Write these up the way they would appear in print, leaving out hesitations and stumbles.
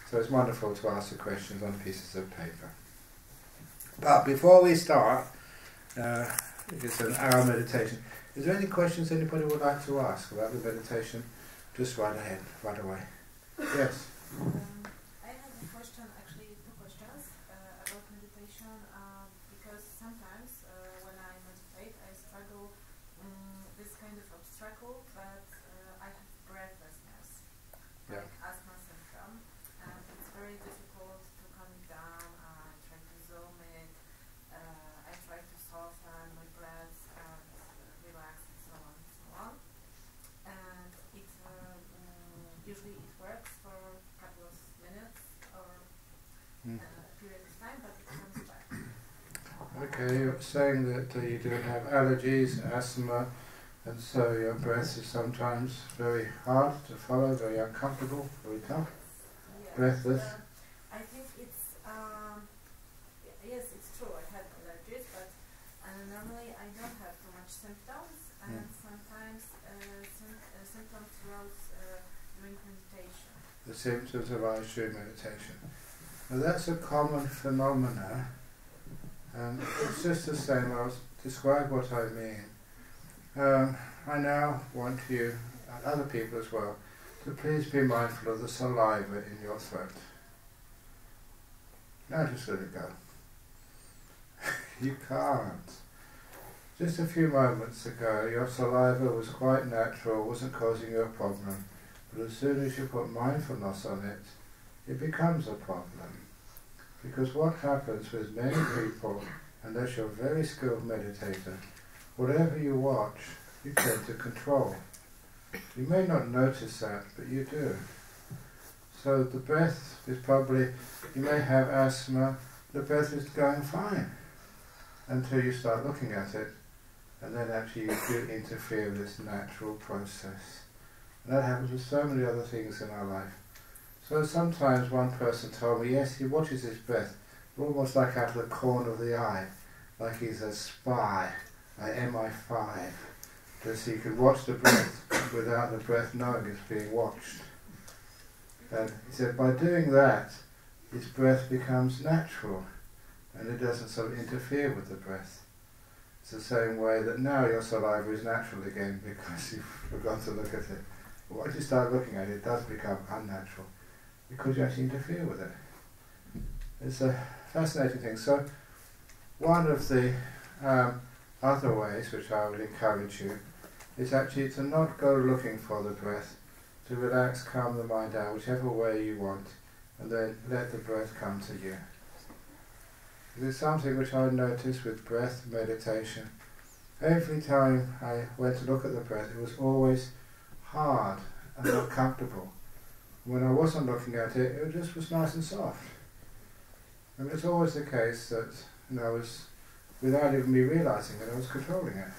So it's wonderful to ask the questions on pieces of paper. But before we start, it's an hour meditation. Is there any questions anybody would like to ask about the meditation? Just right ahead, right away. Yes? I have a question, actually two questions about meditation, because sometimes when I meditate I struggle this kind of obstacle that I have breathlessness, like asthma syndrome, and it's very difficult to calm it down. I try to zoom it, I try to soften my breath and relax and so on and so on. And it usually it works for a couple of minutes or a period of time, but it comes back. Okay, you're saying that you do have allergies, asthma, and so your breath is sometimes very hard to follow, very uncomfortable, very tough, breathless. I think it's, yes, it's true, I have allergies, but normally I don't have too much symptoms, and sometimes symptoms arise during meditation. The symptoms arise during meditation. Now that's a common phenomena, and it's just the same. I'll describe what I mean. I now want you, and other people as well, to please be mindful of the saliva in your throat. Now just let it go. You can't. Just a few moments ago your saliva was quite natural, wasn't causing you a problem, but as soon as you put mindfulness on it, it becomes a problem. Because what happens with many people, unless you're a very skilled meditator, whatever you watch, you tend to control. You may not notice that, but you do. So the breath is probably, you may have asthma, the breath is going fine until you start looking at it, and then actually you do interfere with this natural process. And that happens with so many other things in our life. So sometimes one person told me, yes, he watches his breath, almost like out of the corner of the eye, like he's a spy, like MI5, so he can watch the breath without the breath knowing it's being watched. And he said by doing that, his breath becomes natural, and it doesn't sort of interfere with the breath. It's the same way that now your saliva is natural again because you've forgotten to look at it. But once you start looking at it, it does become unnatural because you actually interfere with it. It's a fascinating thing. So one of the other ways which I would encourage you is actually to not go looking for the breath, to relax, calm the mind down, whichever way you want, and then let the breath come to you. There's something which I noticed with breath meditation. Every time I went to look at the breath, it was always hard and not comfortable. When I wasn't looking at it, it just was nice and soft. And it's always the case that I was, without even me realizing it, I was controlling it.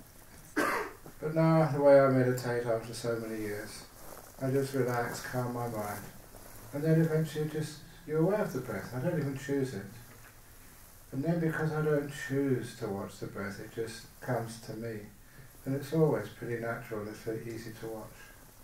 But now, the way I meditate after so many years, I just relax, calm my mind, and then eventually you're aware of the breath. I don't even choose it. And then because I don't choose to watch the breath, it just comes to me. And it's always pretty natural and it's very easy to watch.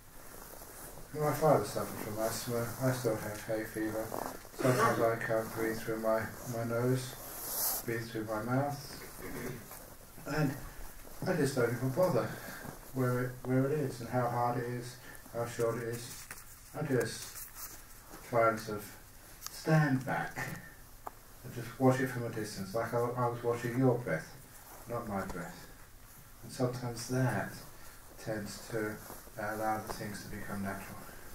And my father suffered from asthma. I still have hay fever. Sometimes I can't breathe through my nose, breathe through my mouth. And I just don't even bother where it is and how hard it is, how short it is. I just try and sort of stand back and just watch it from a distance, like I was watching your breath, not my breath. And sometimes that tends to allow the things to become natural.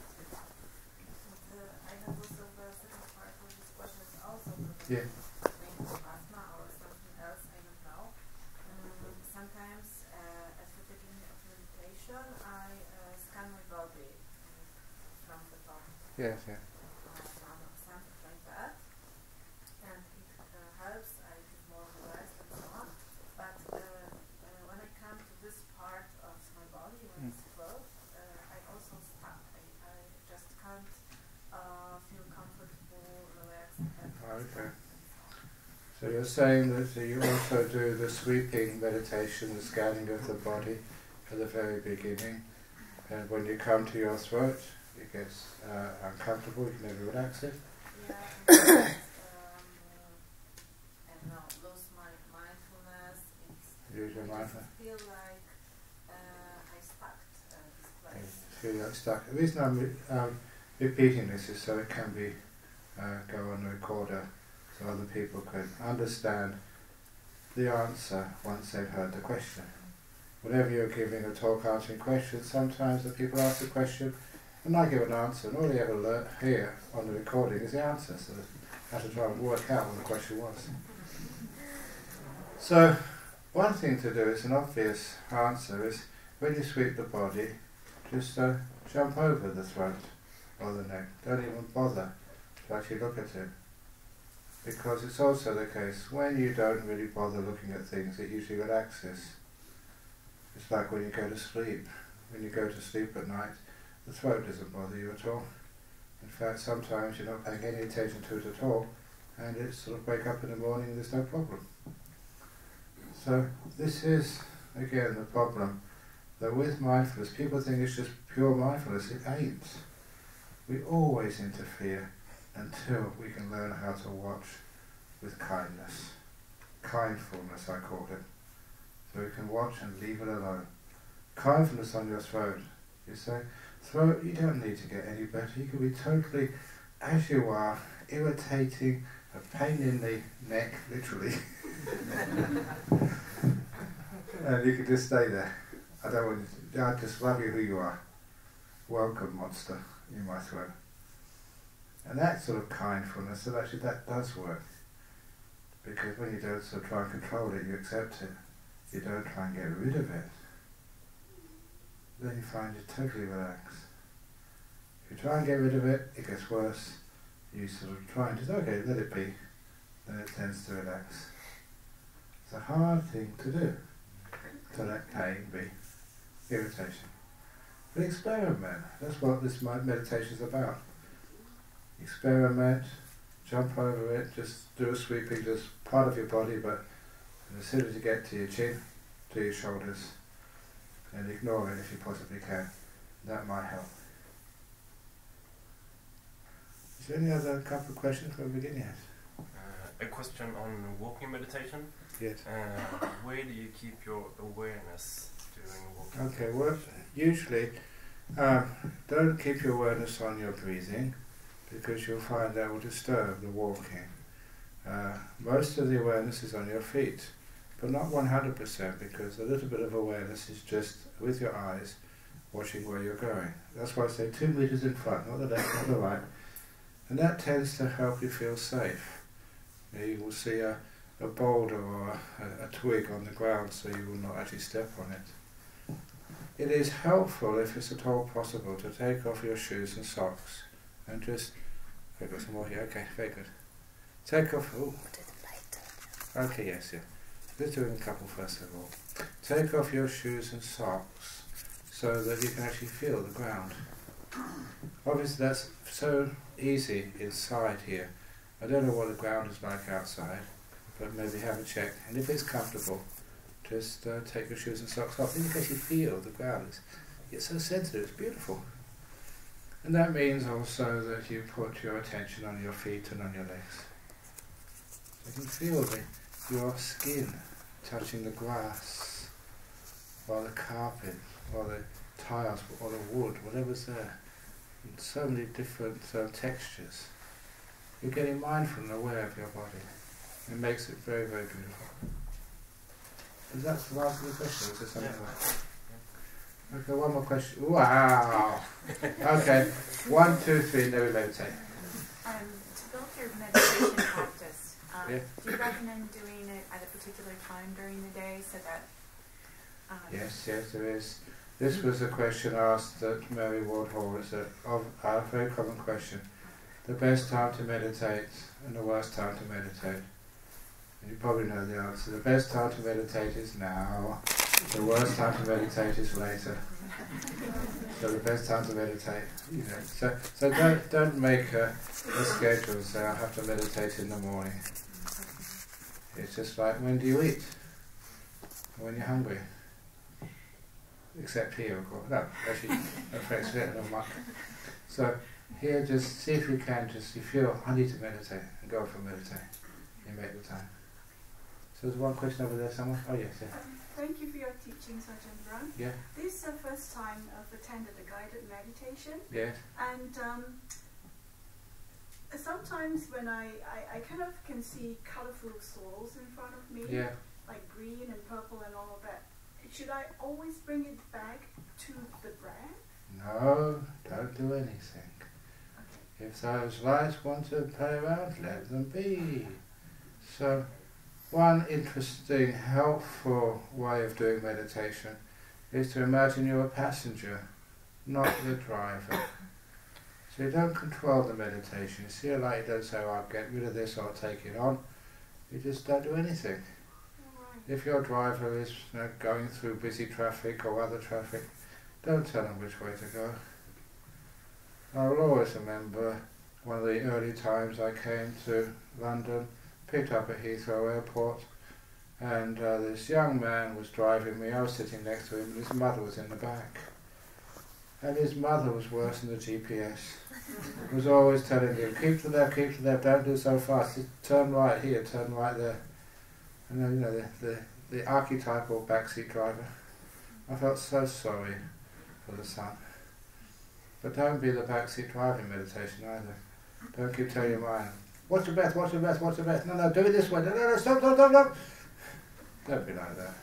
I have also the second part of this question is also Yeah. asthma or something else, I don't know. Sometimes at the beginning of meditation I scan my body from the top. Yes, yeah. Something like that. And it helps, I get more relaxed and so on. But when I come to this part of my body, when it's closed, I also stop. I just can't feel comfortable, relaxed. Okay. So you're saying that you also do the sweeping meditation, the scanning of the body at the very beginning, and when you come to your throat, it gets uncomfortable, you can never relax it. Yeah, and I don't know, lose my mindfulness. Lose your mindfulness. I feel like I stuck this place. Feel like stuck. The reason I'm repeating this is so it can be go on the recorder, so other people can understand the answer once they've heard the question. Whenever you're giving a talk answering questions, sometimes the people ask a question and I give an answer, and all they ever hear on the recording is the answer, so I have to try and work out what the question was. So, one thing to do is an obvious answer is when you sweep the body, just jump over the throat or the neck. Don't even bother to actually look at it. Because it's also the case, when you don't really bother looking at things, it usually relaxes. It's like when you go to sleep. When you go to sleep at night, the throat doesn't bother you at all. In fact, sometimes you're not paying any attention to it at all, and it's sort of wake up in the morning and there's no problem. So this is, again, the problem, that with mindfulness, people think it's just pure mindfulness. It ain't. We always interfere until we can learn how to watch with kindness. Kindfulness, I call it. So we can watch and leave it alone. Kindness on your throat. You say, throat, you don't need to get any better. You can be totally, as you are, irritating, a pain in the neck, literally. And you can just stay there. I don't want you to, I just love you who you are. Welcome, monster, in my throat. And that sort of kindfulness, so actually that does work. Because when you don't sort of try and control it, you accept it. You don't try and get rid of it. Then you find you're totally relaxed. If you try and get rid of it, it gets worse. You sort of try and just, okay, let it be. Then it tends to relax. It's a hard thing to do, to let pain be, irritation. But experiment. That's what this meditation is about. Experiment, jump over it, just do a sweeping, just part of your body, but as soon as you get to your chin, to your shoulders, and ignore it if you possibly can. That might help. Is there any other couple of questions from the beginning? A question on walking meditation. Yes. Where do you keep your awareness during walking? Okay, well, usually don't keep your awareness on your breathing, because you'll find that will disturb the walking. Most of the awareness is on your feet, but not 100%, because a little bit of awareness is just with your eyes watching where you're going. That's why I say 2 meters in front, not the left, not the right. And that tends to help you feel safe. You will see a boulder or a twig on the ground, so you will not actually step on it. It is helpful, if it's at all possible, to take off your shoes and socks and just... I've got some more here, okay, very good. Take off... Ooh. Okay, yes, yeah. Let's do a couple first of all. Take off your shoes and socks so that you can actually feel the ground. Obviously that's so easy inside here. I don't know what the ground is like outside, but maybe have a check. And if it's comfortable, just take your shoes and socks off. Then you can actually feel the ground. It's so sensitive, it's beautiful. And that means also that you put your attention on your feet and on your legs. So you can feel your skin touching the grass, or the carpet, or the tiles, or the wood, whatever's there. And so many different textures. You're getting mindful and aware of your body. It makes it very, very beautiful. Does that answer the question? Is there something else? Okay, one more question. Wow! Okay, 1, 2, 3, now we meditate. To build your meditation practice, Yeah. do you recommend doing it at a particular time during the day so that... Yes, there is. This was a question asked at Mary Ward Hall. It's a very common question. The best time to meditate and the worst time to meditate. And you probably know the answer. The best time to meditate is now. The worst time to meditate is later. So the best time to meditate, you know. So don't make a schedule and say I have to meditate in the morning. It's just like, when do you eat? When you're hungry. Except here, of course. No, actually, that affects it, no much. So here, just see if you can, just you feel, I need to meditate, and go for meditate. You make the time. So there's one question over there somewhere. Oh yes, yeah. Thank you for your teachings, Ajahn Brahm. Yeah. This is the first time I've attended a guided meditation. Yes. And sometimes when I kind of can see colourful swirls in front of me, Yeah. like green and purple and all of that. Should I always bring it back to the breath? No, don't do anything. Okay. If those lights want to play around, let them be. So, one interesting, helpful way of doing meditation is to imagine you're a passenger, not the driver. So you don't control the meditation. You see a light, you don't say, oh, I'll get rid of this, I'll take it on. You just don't do anything. If your driver is going through busy traffic or other traffic, don't tell them which way to go. I will always remember one of the early times I came to London, picked up at Heathrow Airport, and this young man was driving me. I was sitting next to him, and his mother was in the back. And his mother was worse than the GPS. Was always telling him, keep to the left, don't do so fast, turn right here, turn right there. And then, you know, the archetypal backseat driver. I felt so sorry for the son. But don't be the backseat driver in meditation either. Don't keep telling your mind, watch your breath, watch your breath, watch your breath. No, do it this way. No, stop. Don't be like that.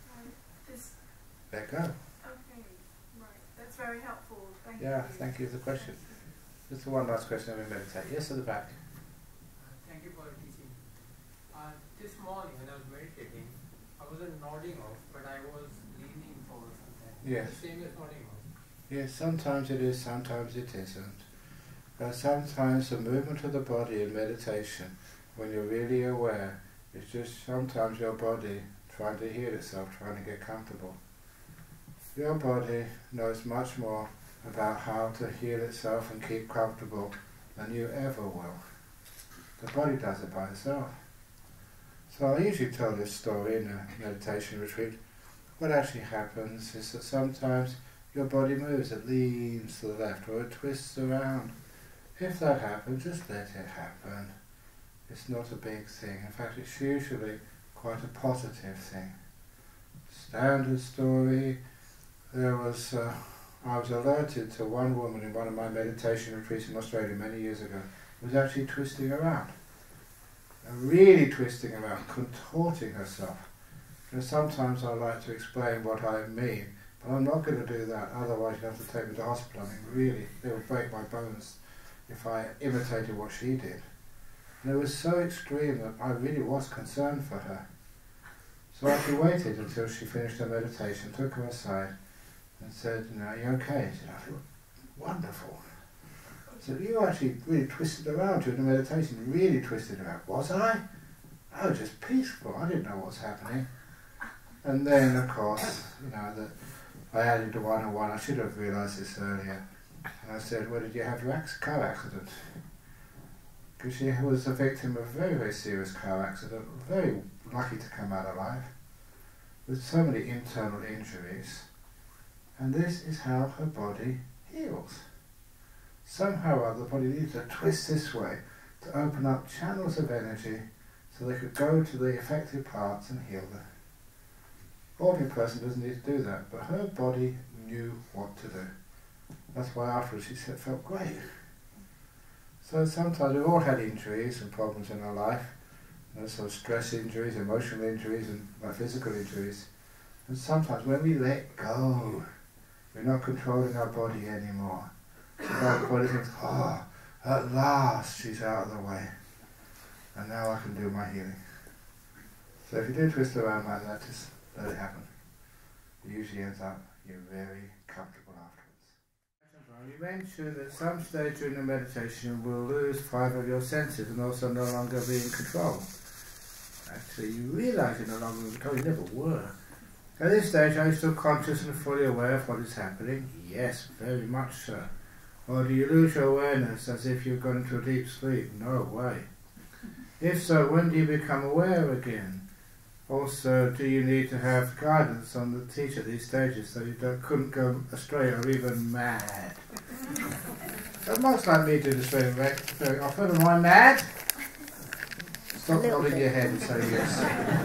Let go. Okay, right. That's very helpful. Thank you. Yeah, thank you for the question. Just one last question and we meditate. Yes, at the back. Thank you for the teaching. This morning when I was meditating, I wasn't nodding off, but I was leaning forward sometimes. Yes. The same as nodding off. Yes, sometimes it is, sometimes it isn't. But sometimes the movement of the body in meditation, when you're really aware, is just sometimes your body trying to heal itself, trying to get comfortable. Your body knows much more about how to heal itself and keep comfortable than you ever will. The body does it by itself. So I usually tell this story in a meditation retreat. What actually happens is that sometimes your body moves, it leans to the left or it twists around. If that happens, just let it happen. It's not a big thing. In fact, it's usually quite a positive thing. Standard story, I was alerted to one woman in one of my meditation retreats in Australia many years ago who was actually twisting around. Really twisting around, contorting herself. And sometimes I like to explain what I mean, but I'm not going to do that, otherwise you have to take me to hospital. I mean, really, it would break my bones if I imitated what she did. And it was so extreme that I really was concerned for her. So I actually waited until she finished her meditation, took her aside, and said, are you okay? She said, I feel wonderful. I said, you actually really twisted around during the meditation, really twisted around. Was I? I was just peaceful, I didn't know what was happening. And then, of course, that I added the 101, I should have realised this earlier. And I said, well, did you have your car accident? Because she was the victim of a very, very serious car accident, very lucky to come out alive, with so many internal injuries. And this is how her body heals. Somehow or other, the body needs to twist this way to open up channels of energy so they could go to the affected parts and heal them. Ordinary person doesn't need to do that, but her body knew what to do. That's why afterwards she said, felt great. So sometimes we've all had injuries and problems in our life, so stress injuries, emotional injuries, and physical injuries. And sometimes when we let go, we're not controlling our body anymore. So our body thinks, oh, at last she's out of the way, and now I can do my healing. So if you do twist around like that, just let it happen. It usually ends up you're very comfortable afterwards. You mentioned at some stage during the meditation you will lose 5 of your senses and also no longer be in control. Actually, you realise you're no longer in control, you never were. At this stage, are you still conscious and fully aware of what is happening? Yes, very much so. Or do you lose your awareness as if you've gone into a deep sleep? No way. If so, when do you become aware again? Also, do you need to have guidance on the teacher at these stages so you couldn't go astray or even mad? most like me do this very often. Am I mad? Stop nodding your head and say yes.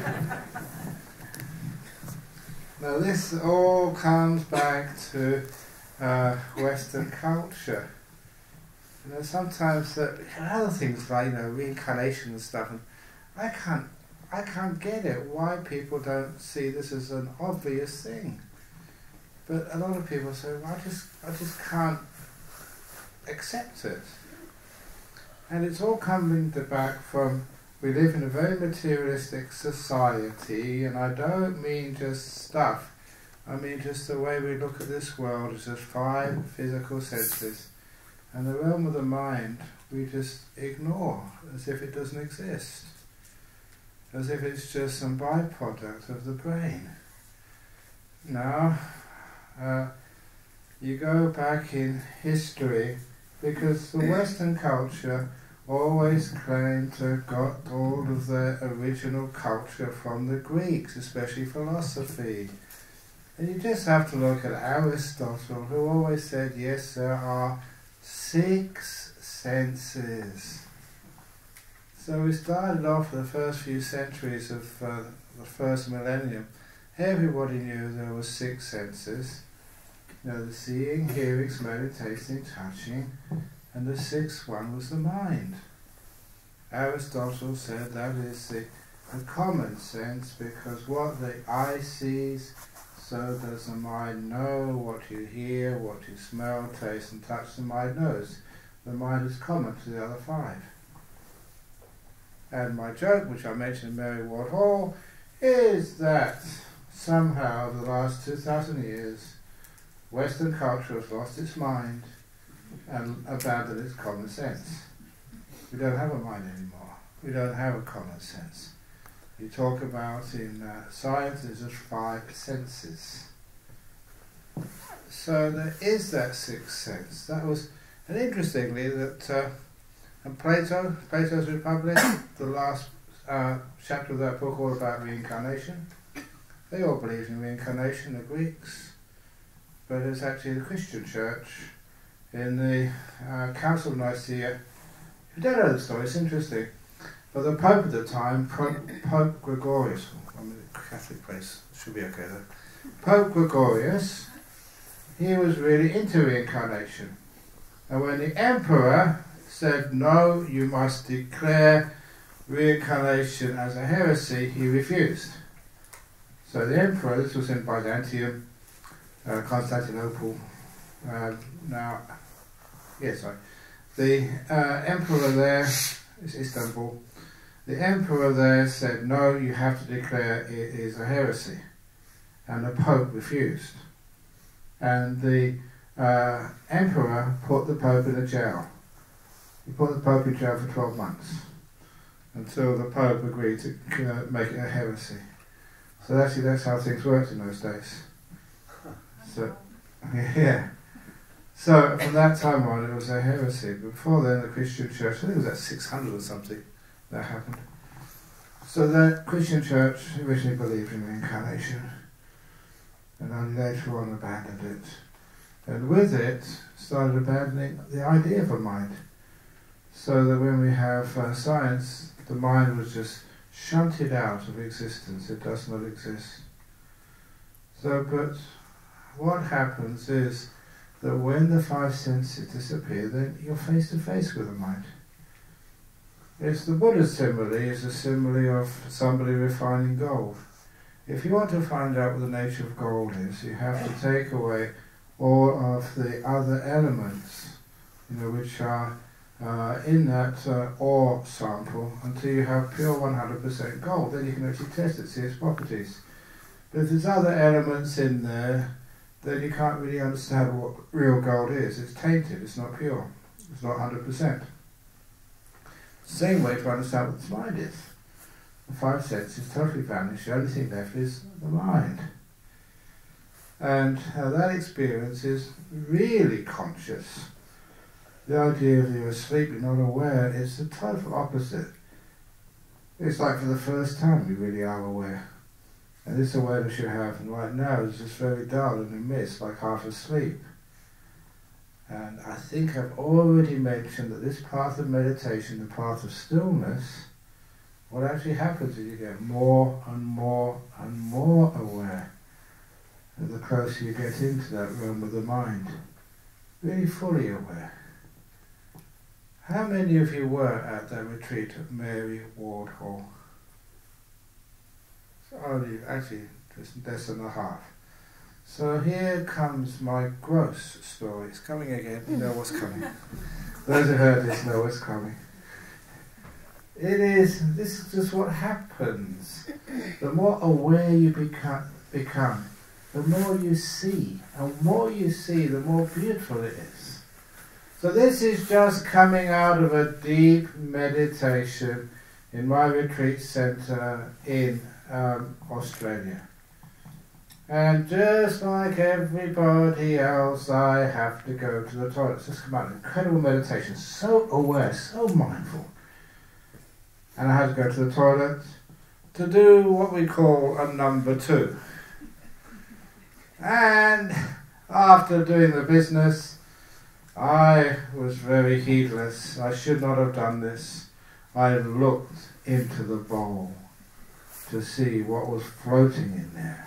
Now this all comes back to Western culture. You know, sometimes other things like reincarnation and stuff, and I can't get it why people don't see this as an obvious thing. But a lot of people say, well, I just can't accept it. And it's all coming back from, we live in a very materialistic society, and I don't mean just stuff. I mean just the way we look at this world is just 5 physical senses. And the realm of the mind we just ignore, as if it doesn't exist. As if it's just some byproduct of the brain. Now, you go back in history, because the Western culture always claimed to have got all of their original culture from the Greeks, especially philosophy. And you just have to look at Aristotle, who always said, yes, there are 6 senses. So we started off with the first few centuries of the first millennium. Everybody knew there were 6 senses. The seeing, hearing, smelling, tasting, touching, and the 6th one was the mind. Aristotle said that is the common sense, because what the eye sees, so does the mind know. What you hear, what you smell, taste and touch, the mind knows. The mind is common to the other 5. And my joke, which I mentioned in Mary Ward Hall, is that somehow the last 2,000 years Western culture has lost its mind and abandoned its common sense. We don't have a mind anymore. We don't have a common sense. You talk about in science, there's just 5 senses. So there is that 6th sense. That was, and interestingly, that and Plato's Republic, the last chapter of that book, all about reincarnation. They all believed in reincarnation, the Greeks. But it's actually the Christian church in the Council of Nicaea. If you don't know the story, it's interesting. But the Pope at the time, Pope Gregorius, I'm in a Catholic place, should be okay though. Pope Gregorius, he was really into reincarnation. And when the Emperor said, no, you must declare reincarnation as a heresy, he refused. So the Emperor, this was in Byzantium, Constantinople, the Emperor there, it's Istanbul, the Emperor there said, no, you have to declare it is a heresy. And the Pope refused. And the Emperor put the Pope in a jail. He put the Pope in jail for 12 months until the Pope agreed to make it a heresy. So actually that's how things worked in those days. So, yeah. So from that time on it was a heresy. But before then the Christian church, I think it was at 600 or something that happened. So the Christian church originally believed in reincarnation and only later on abandoned it. And with it started abandoning the idea of a mind. So that when we have science, the mind was just shunted out of existence. It does not exist. So, but what happens is that when the 5 senses disappear, then you're face to face with the mind. It's the Buddha's simile, is a simile of somebody refining gold. If you want to find out what the nature of gold is, you have to take away all of the other elements, which are in that ore sample until you have pure 100% gold. Then you can actually test it, see its properties. But if there's other elements in there, then you can't really understand what real gold is. It's tainted, it's not pure, it's not 100%. Same way to understand what the mind is. The 5 senses totally vanish, the only thing left is the mind. And that experience is really conscious. The idea of you're asleep, you're not aware, is the total opposite. It's like for the first time you really are aware. And this awareness you have right now is just very dull and a mist, like half asleep. And I think I've already mentioned that this path of meditation, the path of stillness, what actually happens is you get more and more and more aware. And the closer you get into that realm of the mind, really fully aware. How many of you were at that retreat at Mary Ward Hall? Only, actually, just less than a half. So here comes my gross story. It's coming again. You know what's coming. Those who heard this know what's coming. This is just what happens. The more aware you become, the more you see. And the more you see, the more beautiful it is. So this is just coming out of a deep meditation in my retreat centre in Australia. And just like everybody else, I have to go to the toilet. It's just come out, incredible meditation, so aware, so mindful. And I had to go to the toilet to do what we call a number 2. And after doing the business, I was very heedless. I should not have done this. I looked into the bowl to see what was floating in there.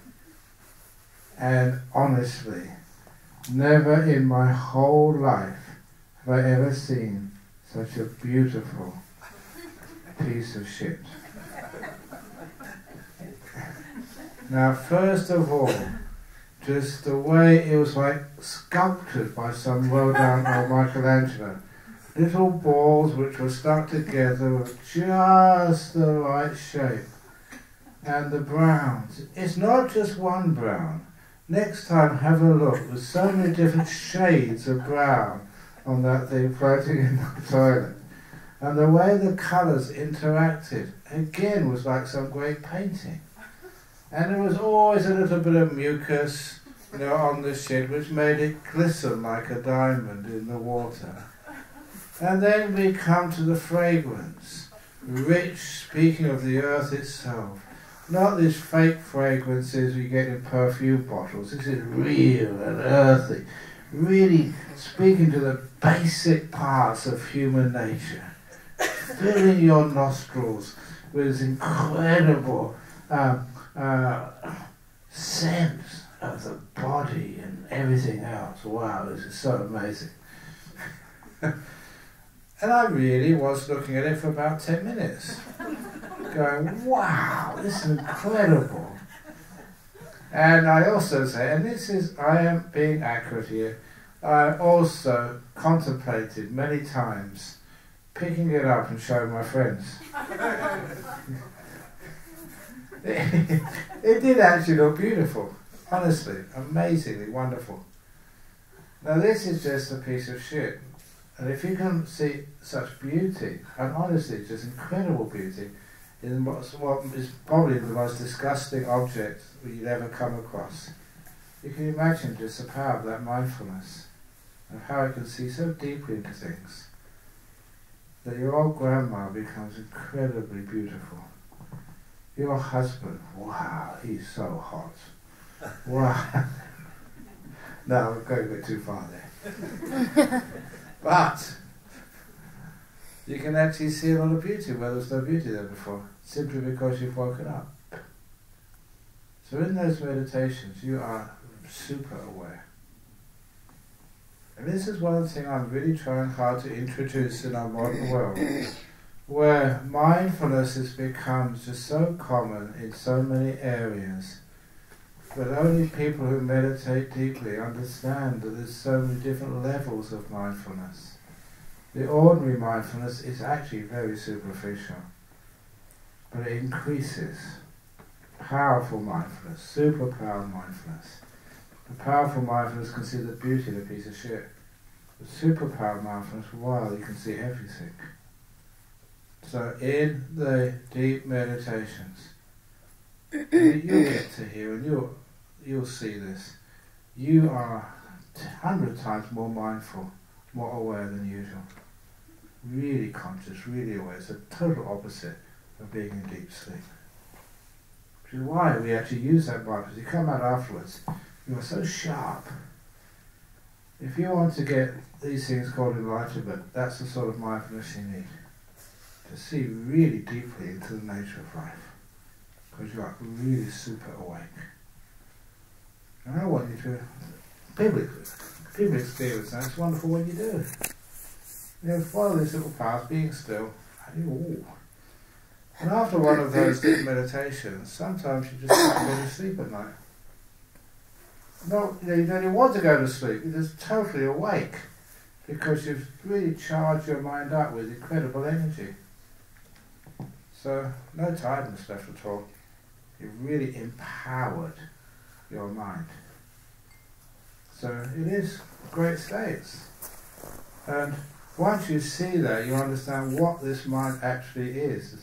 And honestly, never in my whole life have I ever seen such a beautiful piece of shit. Now, first of all, just the way it was like sculpted by some well-done old Michelangelo. Little balls which were stuck together with just the right shape. And the browns. It's not just one brown. Next time, have a look. There's so many different shades of brown on that thing floating in the toilet. And the way the colours interacted, again, was like some great painting. And there was always a little bit of mucus, on the shit, which made it glisten like a diamond in the water. And then we come to the fragrance, rich, speaking of the earth itself. Not these fake fragrances we get in perfume bottles. This is real and earthy, really speaking to the basic parts of human nature, filling your nostrils with this incredible sense of the body and everything else. Wow, this is so amazing. And I really was looking at it for about 10 minutes, going, wow, this is incredible. And I also say, and I am being accurate here, I also contemplated many times picking it up and showing my friends. It did actually look beautiful, honestly, amazingly wonderful. Now this is just a piece of shit. And if you can see such beauty, and honestly just incredible beauty, in what is probably the most disgusting object you'd ever come across, you can imagine just the power of that mindfulness, and how it can see so deeply into things, that your old grandma becomes incredibly beautiful. Your husband, wow, he's so hot. Wow. No, I'm going a bit too far there. But you can actually see a lot of beauty where there was no beauty there before, simply because you've woken up. So in those meditations, you are super aware. And this is one thing I'm really trying hard to introduce in our modern world, where mindfulness has become just so common in so many areas, but only people who meditate deeply understand that there's so many different levels of mindfulness. The ordinary mindfulness is actually very superficial, but it increases. Powerful mindfulness, superpower mindfulness. The powerful mindfulness can see the beauty of a piece of shit. The superpower mindfulness, wow, you can see everything. So in the deep meditations, you'll get to hear, and you'll see this. You are 100 times more mindful, more aware than usual. Really conscious, really aware. It's a total opposite of being in deep sleep. Which is why we actually use that mindfulness. You come out afterwards, you are so sharp. if you want to get these things called enlightenment, that's the sort of mindfulness you need. To see really deeply into the nature of life. Because you're really super awake. And I want you to, people experience that. It's wonderful when you do. You know, follow this little path, being still, and ooh. And after one of those deep meditations, sometimes you just can't go to sleep at night. No, you don't even want to go to sleep. You're just totally awake because you've really charged your mind up with incredible energy. So, no tiredness left at all. You've really empowered your mind. So, it is great states. And once you see that, you understand what this mind actually is.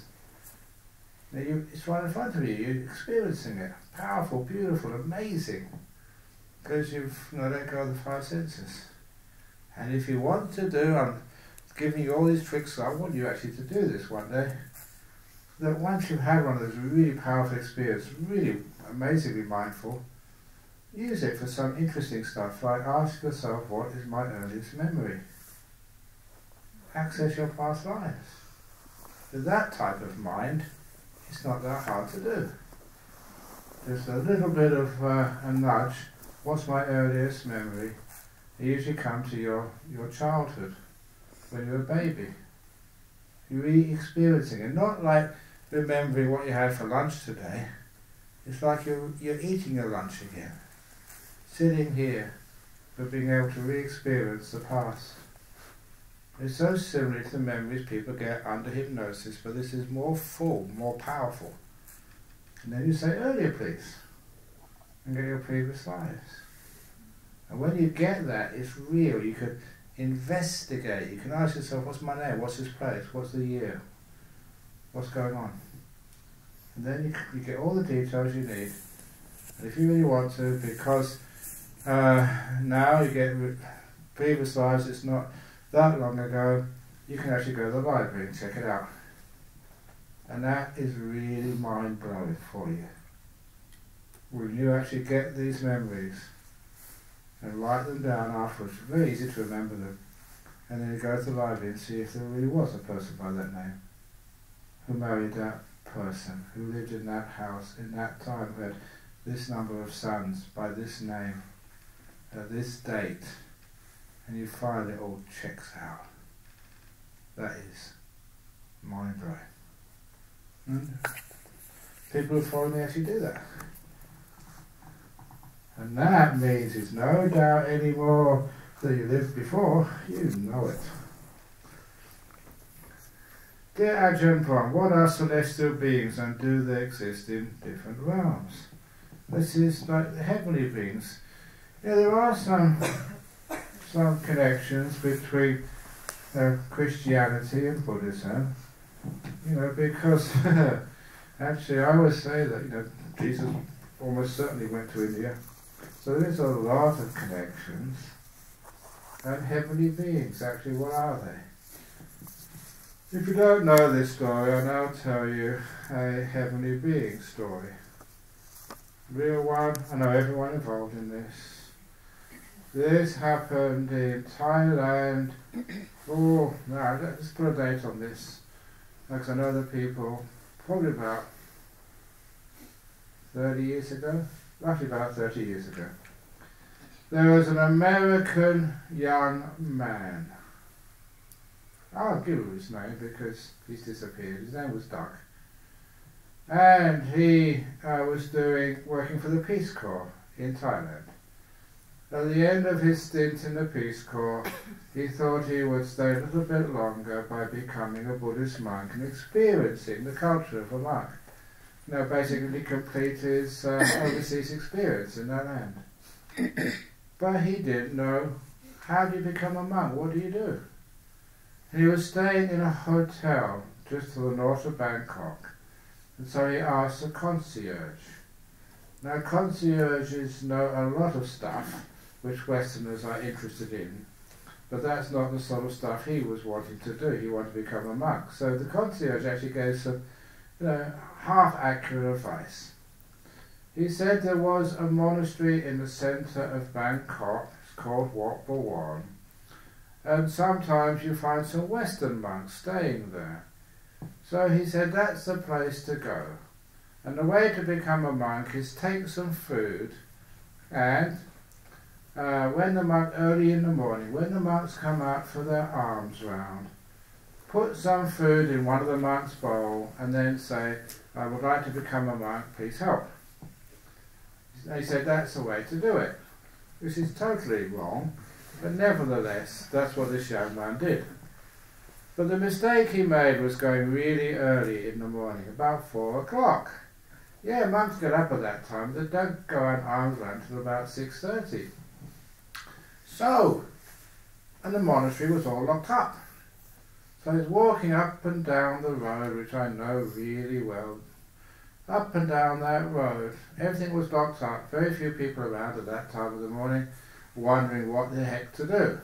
It's right in front of you. You're experiencing it. Powerful, beautiful, amazing. Because you've let go of the five senses. And if you want to do, I'm giving you all these tricks, I want you actually to do this one day. That once you've had one of those really powerful experiences, really amazingly mindful, use it for some interesting stuff, like ask yourself, what is my earliest memory? Access your past lives. With that type of mind, it's not that hard to do. Just a little bit of a nudge. What's my earliest memory? They usually come to your childhood, when you were a baby. You're re-experiencing it, not like remembering what you had for lunch today. It's like you're eating your lunch again. Sitting here, but being able to re-experience the past. It's so similar to the memories people get under hypnosis, but this is more full, more powerful. And then you say, earlier please, and get your previous lives. And when you get that, it's real. You can investigate. You can ask yourself, what's my name? What's this place? What's the year? What's going on? And then you get all the details you need. And if you really want to, because now you get previous lives, it's not that long ago, you can actually go to the library and check it out. And that is really mind-blowing for you. When you actually get these memories and write them down afterwards, it's very easy to remember them. And then you go to the library and see if there really was a person by that name, who married that person, who lived in that house in that time, who had this number of sons by this name, at this date, and you find it all checks out. That is mind-blowing. And people who follow me actually do that. And that means it's no doubt anymore that you lived before, you know it. Dear Ajahn Brahm, what are celestial beings and do they exist in different realms? This is like the heavenly beings. Yeah, there are some connections between Christianity and Buddhism, because actually I always say that Jesus almost certainly went to India, so there's a lot of connections. And heavenly beings, actually, what are they? If you don't know this story, I'll now tell you a heavenly being story. Real one. I know everyone involved in this. This happened in Thailand. Let's put a date on this, because I know the people probably about 30 years ago, roughly about 30 years ago. There was an American young man. I'll give you his name because he's disappeared. His name was Doug. And he was working for the Peace Corps in Thailand. At the end of his stint in the Peace Corps, he thought he would stay a little bit longer by becoming a Buddhist monk and experiencing the culture of a monk. Basically complete his overseas experience in that land. But he didn't know, how do you become a monk? What do you do? And he was staying in a hotel just to the north of Bangkok. And so he asked a concierge. Now concierges know a lot of stuff which Westerners are interested in, but that's not the sort of stuff he was wanting to do. He wanted to become a monk. So the concierge actually gave some half-accurate advice. He said there was a monastery in the centre of Bangkok, it's called Wat Bhawan, and sometimes you find some Western monks staying there. So he said that's the place to go. And the way to become a monk is take some food, and early in the morning, when the monks come out for their alms round, put some food in one of the monks' bowl and then say, I would like to become a monk, please help. They said that's the way to do it, which is totally wrong, but nevertheless, that's what this young man did. But the mistake he made was going really early in the morning, about 4 o'clock. Yeah, monks get up at that time, they don't go on alms round until about 6:30. So, and the monastery was all locked up. So he's walking up and down the road, which I know really well. Up and down that road, everything was locked up, very few people around at that time of the morning, wondering what the heck to do.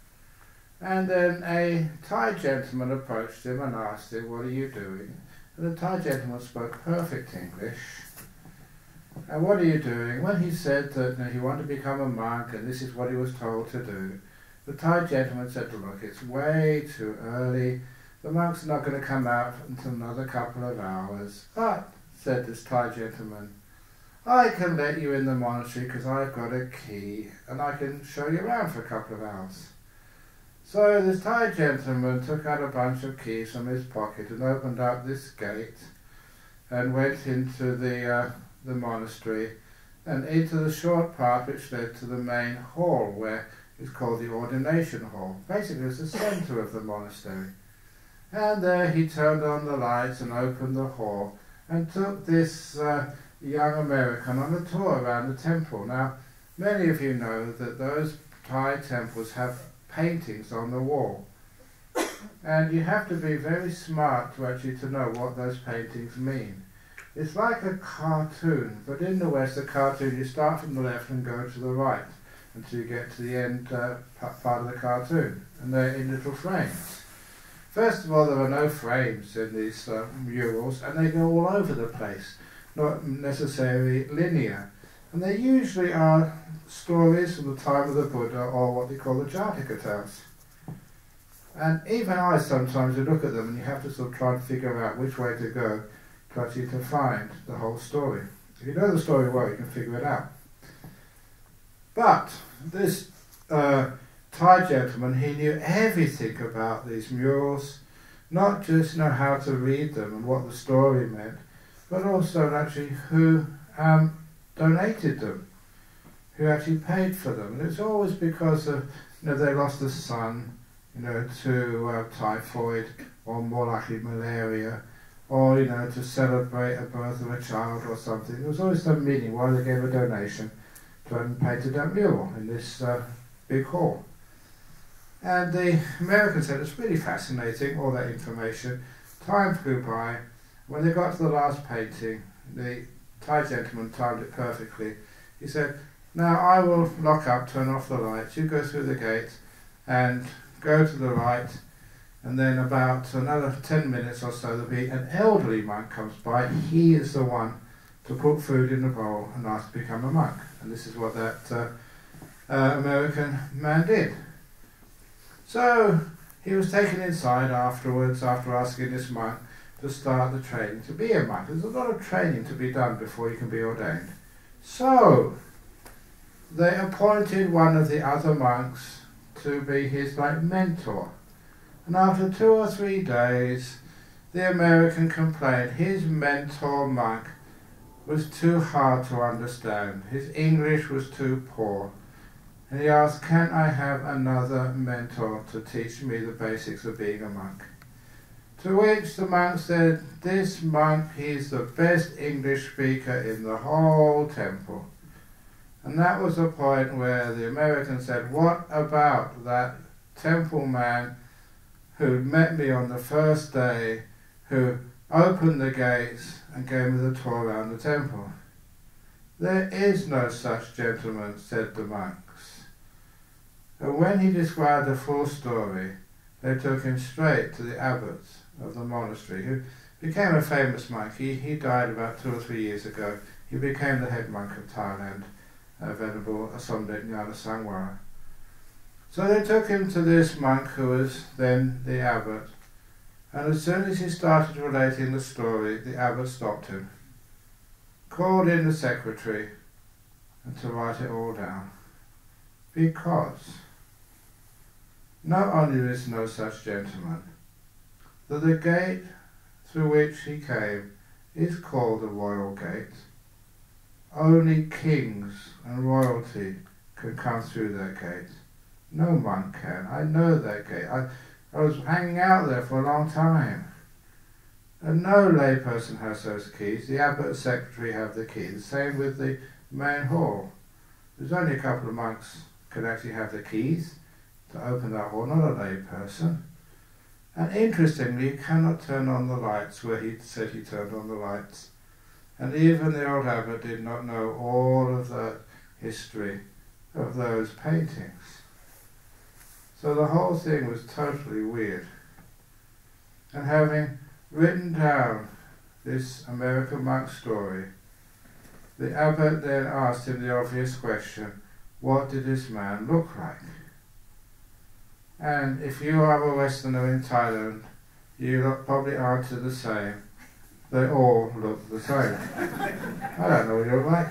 And then a Thai gentleman approached him and asked him, what are you doing? And the Thai gentleman spoke perfect English. And what are you doing? When he said that he wanted to become a monk and this is what he was told to do, the Thai gentleman said, look, it's way too early. The monks are not going to come out until another couple of hours. But, said this Thai gentleman, I can let you in the monastery because I've got a key and I can show you around for a couple of hours. So this Thai gentleman took out a bunch of keys from his pocket and opened up this gate and went into the monastery and into the short path which led to the main hall, where it's called the ordination hall. Basically it's the centre of the monastery. And there he turned on the lights and opened the hall and took this young American on a tour around the temple. Now, many of you know that those Thai temples have paintings on the wall, and you have to be very smart to actually to know what those paintings mean. It's like a cartoon, but in the West, a cartoon, you start from the left and go to the right until you get to the end part of the cartoon, and they're in little frames. First of all, there are no frames in these murals, and they go all over the place, not necessarily linear. And they usually are stories from the time of the Buddha, or what they call the Jataka tales. And even I sometimes look at them and you have to sort of try and figure out which way to go to actually to find the whole story. If you know the story well, you can figure it out. But this Thai gentleman, he knew everything about these murals, not just know how to read them and what the story meant, but also actually who donated them, who actually paid for them. And it's always because of, they lost a son, to typhoid, or more likely malaria, or, to celebrate a birth of a child or something. There was always some meaning why they gave a donation to and painted that mural in this big hall. And the Americans said it's really fascinating, all that information. Time flew by. When they got to the last painting, the Thai gentleman timed it perfectly. He said, now I will lock up, turn off the lights, you go through the gate and go to the right, and then about another 10 minutes or so there'll be an elderly monk comes by. He is the one to put food in the bowl and ask to become a monk. And this is what that American man did. So he was taken inside afterwards, after asking this monk to start the training to be a monk. There's a lot of training to be done before you can be ordained. So they appointed one of the other monks to be his mentor. And after 2 or 3 days, the American complained his mentor monk was too hard to understand. His English was too poor. And he asked, can I have another mentor to teach me the basics of being a monk? To which the monk said, this monk, he's the best English speaker in the whole temple. And that was the point where the American said, what about that temple man who met me on the first day, who opened the gates and gave me the tour around the temple? There is no such gentleman, said the monks. And when he described the full story, they took him straight to the abbot of the monastery, who became a famous monk. He died about 2 or 3 years ago. He became the head monk of Thailand, Venerable Asomdet Nyana Sangwara. So they took him to this monk who was then the abbot, and as soon as he started relating the story, the abbot stopped him, called in the secretary, and to write it all down. Because not only is no such gentleman, that the gate through which he came is called the royal gate. Only kings and royalty can come through that gate. No monk can. I know that gate. I was hanging out there for a long time. And no layperson has those keys. The abbot and secretary have the keys. The same with the main hall. There's only a couple of monks can actually have the keys to open that hall, not a layperson. And interestingly, you cannot turn on the lights where he said he turned on the lights. And even the old abbot did not know all of the history of those paintings. So the whole thing was totally weird. And having written down this American monk story, the abbot then asked him the obvious question, what did this man look like? And if you are a Westerner in Thailand, you'll probably answer the same. They all look the same. I don't know what you look like.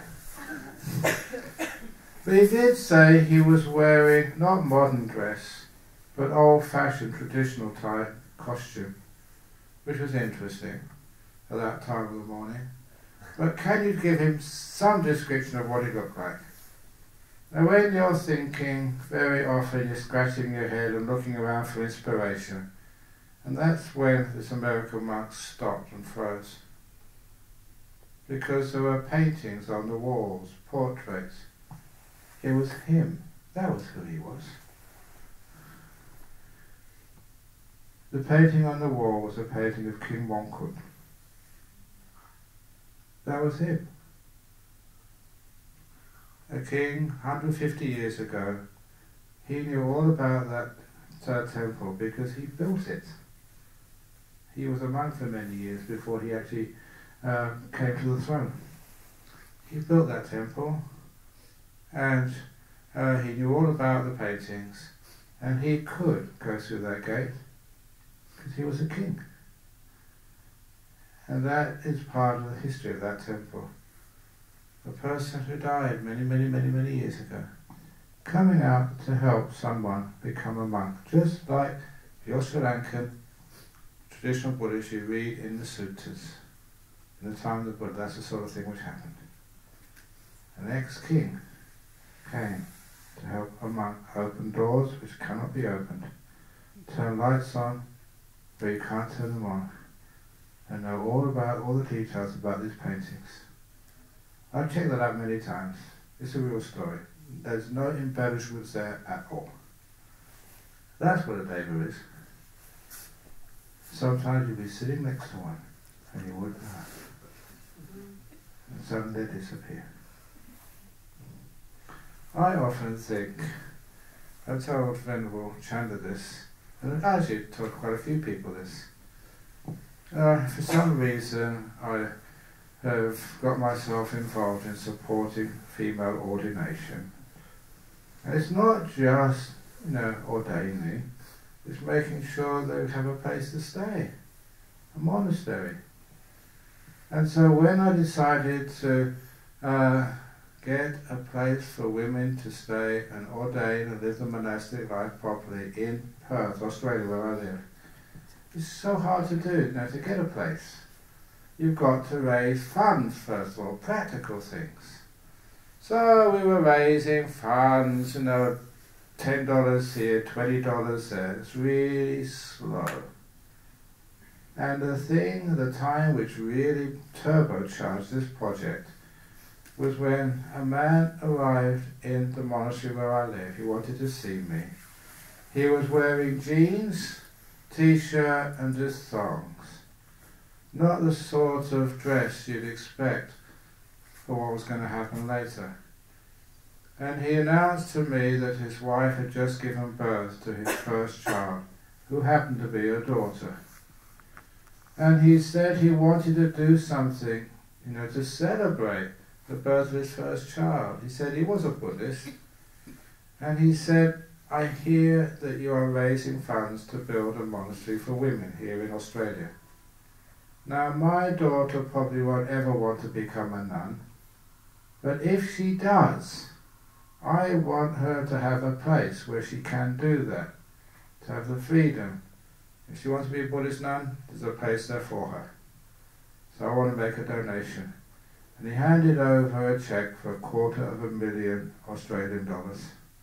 But he did say he was wearing not modern dress, but old-fashioned traditional Thai costume, which was interesting at that time of the morning. But can you give him some description of what he looked like? Now when you're thinking, very often you're scratching your head and looking around for inspiration, and that's when this American monk stopped and froze. Because there were paintings on the walls, portraits. It was him. That was who he was. The painting on the wall was a painting of King Mongkut. That was him. A king 150 years ago. He knew all about that temple because he built it. He was a monk for many years before he actually came to the throne. He built that temple, and he knew all about the paintings, and he could go through that gate because he was a king. And that is part of the history of that temple. A person who died many years ago, coming out to help someone become a monk, just like your Sri Lankan traditional Buddhists you read in the suttas. In the time of the Buddha, that's the sort of thing which happened. An ex-king came to help a monk open doors which cannot be opened, turn lights on where you can't turn them on, and know all the details about these paintings. I've checked that out many times. It's a real story. There's no embellishments there at all. That's what a deva is. Sometimes you'll be sitting next to one and you wouldn't know. And suddenly they disappear. I often think, I've told Venerable Chanda this, and I've actually told quite a few people this. For some reason I have got myself involved in supporting female ordination. And it's not just, ordaining, it's making sure they have a place to stay, a monastery. And so when I decided to get a place for women to stay and ordain and live the monastic life properly in Perth, Australia, where I live, it's so hard to do, to get a place. You've got to raise funds first of all, practical things. So we were raising funds, $10 here, $20 there. It's really slow. And the time which really turbocharged this project was when a man arrived in the monastery where I live. He wanted to see me. He was wearing jeans, t-shirt and just thongs. Not the sort of dress you'd expect for what was going to happen later. And he announced to me that his wife had just given birth to his first child, who happened to be a daughter. And he said he wanted to do something, to celebrate the birth of his first child. He said he was a Buddhist. And he said, I hear that you are raising funds to build a monastery for women here in Australia. Now, my daughter probably won't ever want to become a nun, but if she does, I want her to have a place where she can do that, to have the freedom. If she wants to be a Buddhist nun, there's a place there for her. So I want to make a donation. And he handed over a cheque for $250,000 Australian dollars.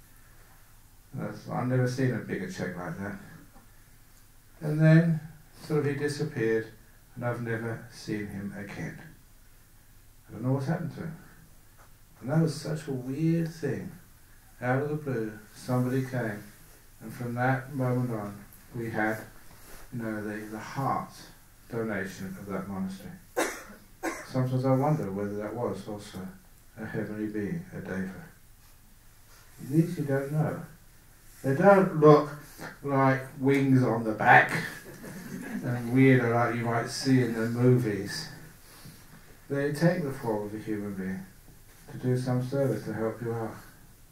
I've never seen a bigger cheque like that. And then sort of he disappeared, and I've never seen him again. I don't know what's happened to him. And that was such a weird thing. Out of the blue, somebody came, and from that moment on, we had, the heart donation of that monastery. Sometimes I wonder whether that was also a heavenly being, a deva. These you don't know. They don't look like wings on the back and weird like you might see in the movies. They take the form of a human being to do some service to help you out.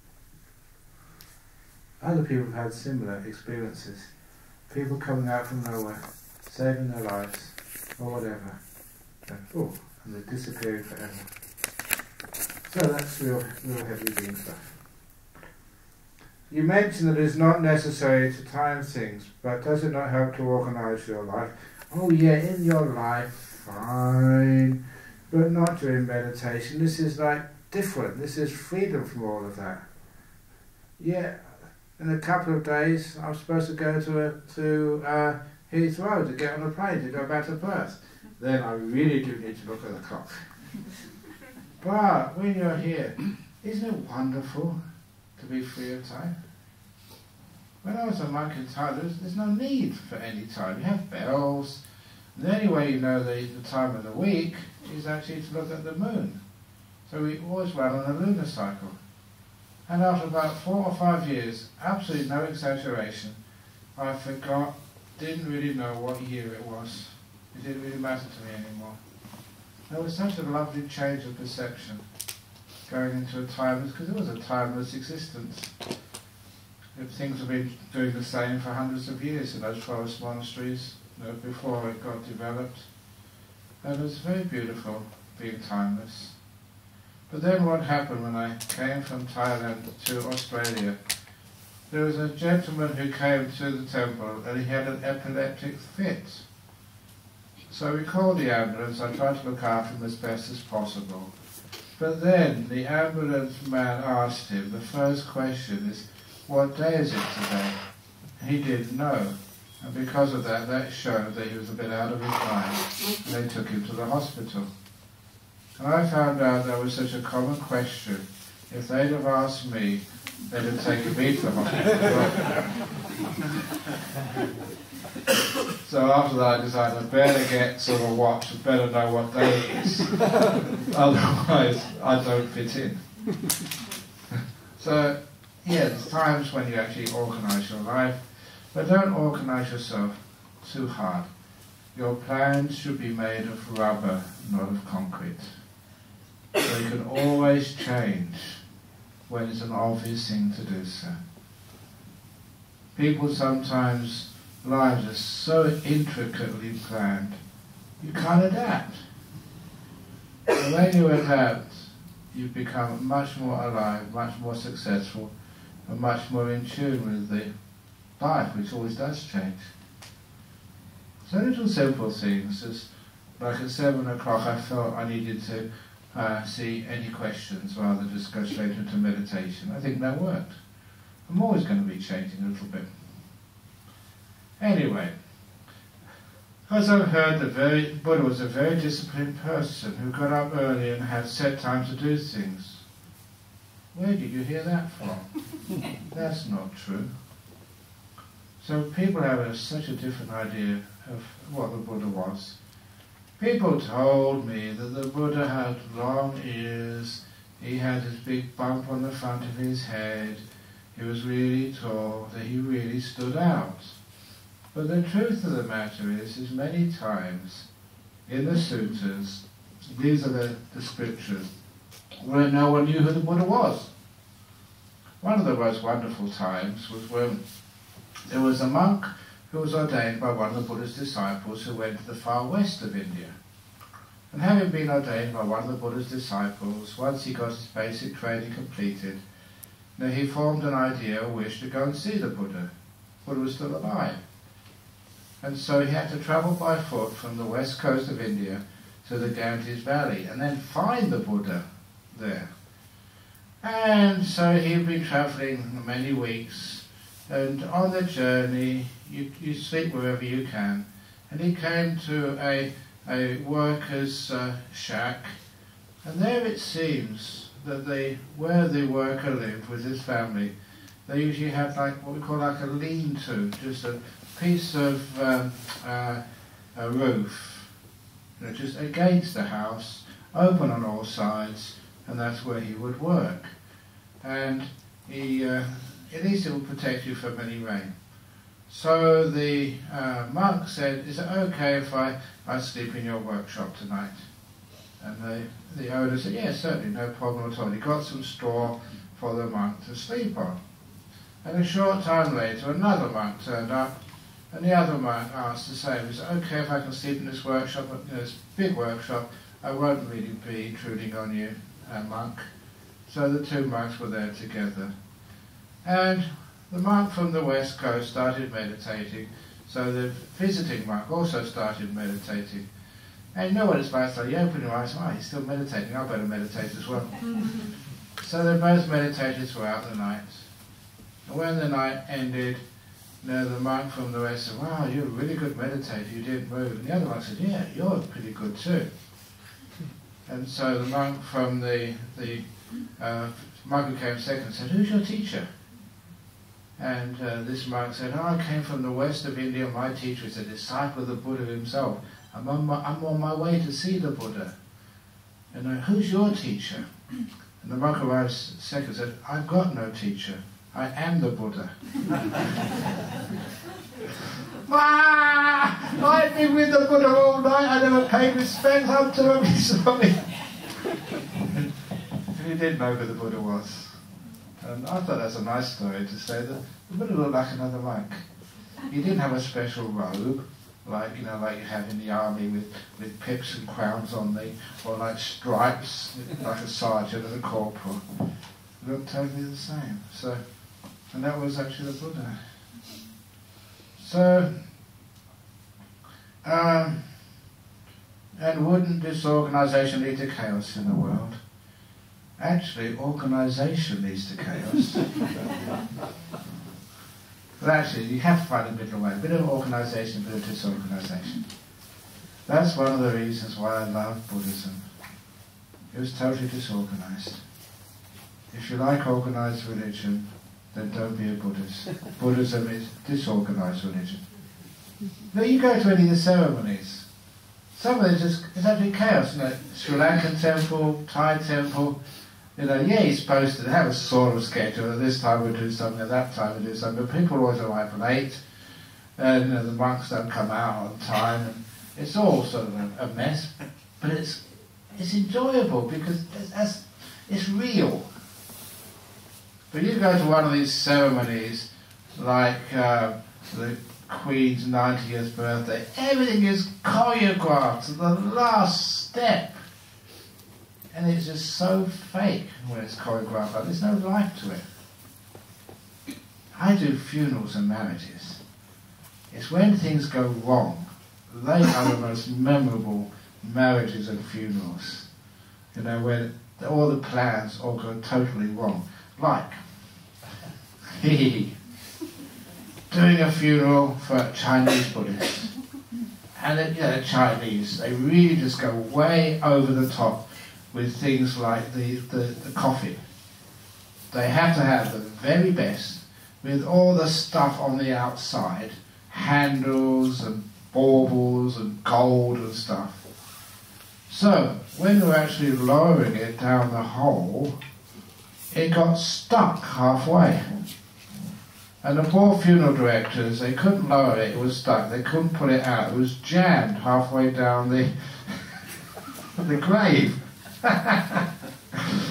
Other people have had similar experiences. People coming out from nowhere, saving their lives, or whatever. And they're disappearing forever. So that's real heavy being stuff. You mentioned that it's not necessary to time things, but does it not help to organise your life? Oh yeah, in your life, fine, but not during meditation. This is like different. This is freedom from all of that. Yeah, in a couple of days, I'm supposed to go to Heathrow to get on a plane to go back to Perth. Then I really do need to look at the clock. But when you're here, isn't it wonderful to be free of time? When I was a monk in Thailand, there's no need for any time. You have bells. And the only way you know the time of the week is actually to look at the moon. So we always run on a lunar cycle. And after about 4 or 5 years, absolutely no exaggeration, I didn't really know what year it was. It didn't really matter to me anymore. There was such a lovely change of perception going into a timeless, because it was a timeless existence. If things have been doing the same for hundreds of years in those forest monasteries, before it got developed. And it was very beautiful being timeless. But then what happened when I came from Thailand to Australia, there was a gentleman who came to the temple and he had an epileptic fit. So we called the ambulance. I tried to look after him as best as possible. But then the ambulance man asked him, the first question is, what day is it today? He didn't know. And because of that, that showed that he was a bit out of his mind. And they took him to the hospital. And I found out that was such a common question. If they'd have asked me, they'd have taken me to the hospital. So after that I decided I better get sort of a watch, I better know what day it is. Otherwise I don't fit in. So yeah, there's times when you actually organise your life, but don't organise yourself too hard. Your plans should be made of rubber, not of concrete. So you can always change when it's an obvious thing to do so. People sometimes lives are so intricately planned, you can't adapt. And when you adapt, you become much more alive, much more successful, and much more in tune with the life, which always does change. So little simple things, as like at 7 o'clock I felt I needed to see any questions rather than just go straight into meditation. I think that worked. I'm always going to be changing a little bit. Anyway, as I've heard, the Buddha was a very disciplined person who got up early and had set time to do things. Where did you hear that from? That's not true. So people have such a different idea of what the Buddha was. People told me that the Buddha had long ears, he had this big bump on the front of his head, he was really tall, that he really stood out. But the truth of the matter is many times in the suttas, these are the scriptures, where no one knew who the Buddha was. one of the most wonderful times was when there was a monk who was ordained by one of the Buddha's disciples who went to the far west of India. And having been ordained by one of the Buddha's disciples, once he got his basic training completed, he formed an idea, a wish to go and see the Buddha. Buddha was still alive. And so he had to travel by foot from the west coast of India to the Ganges Valley and then find the Buddha there. And so he'd been travelling many weeks, and on the journey you sleep wherever you can. And he came to a worker's shack, and there it seems that where the worker lived with his family, they usually had like what we call like a lean-to, just a piece of a roof, just against the house, open on all sides, and that's where he would work. And he, at least it will protect you from any rain. So the monk said, "Is it okay if I sleep in your workshop tonight?" And the owner said, "Yes, certainly, no problem at all." He got some straw for the monk to sleep on. And a short time later, another monk turned up, and the other monk asked the same. "Is it okay if I can sleep in this workshop? This big workshop, I won't really be intruding on you, monk." So the two monks were there together. And the monk from the west coast started meditating, so the visiting monk also started meditating. And you know what it's like, so you open your eyes, he's still meditating, I better meditate as well. So they both meditated throughout the night. And when the night ended, the monk from the west said, "Wow, you're a really good meditator, you didn't move." And the other monk said, "Yeah, you're pretty good too." And so the monk from the monk who came second said, "Who's your teacher?" And this monk said, "I came from the west of India. My teacher is a disciple of the Buddha himself. I'm on my way to see the Buddha." And "Who's your teacher?" And the monk who arrived second said, "I've got no teacher. I am the Buddha." I've been with the Buddha all night. I never paid respect. I'm terribly sorry. And he didn't know who the Buddha was. And I thought that's a nice story to say that the Buddha looked like another monk. He didn't have a special robe, like you have in the army with pips and crowns on or like stripes, like a sergeant and a corporal. It looked totally the same. So, and that was actually the Buddha. So, and wouldn't disorganization lead to chaos in the world? Actually, organisation leads to chaos. But actually, you have to find a middle way. A bit of organisation, a bit of disorganisation. That's one of the reasons why I love Buddhism. It was totally disorganised. If you like organised religion, then don't be a Buddhist. Buddhism is disorganised religion. Now you go to any of the ceremonies. Some of it is absolute chaos. Sri Lankan temple, Thai temple. You're supposed to have a sort of schedule. At this time we do something, at that time we do something. But people always arrive late, and the monks don't come out on time. And it's all sort of a mess, but it's enjoyable because it's real. But you go to one of these ceremonies, like the Queen's 90th birthday, everything is choreographed to the last step. And it's just so fake when it's choreographed. Like there's no life to it. I do funerals and marriages. It's when things go wrong. They are the most memorable marriages and funerals. When all the plans all go totally wrong. Like, doing a funeral for a Chinese Buddhist. And the Chinese, they really just go way over the top with things like the coffin. They have to have the very best with all the stuff on the outside, handles and baubles and gold and stuff. So, when we were actually lowering it down the hole, it got stuck halfway. And the poor funeral directors, they couldn't lower it, it was stuck, they couldn't pull it out, it was jammed halfway down the grave. And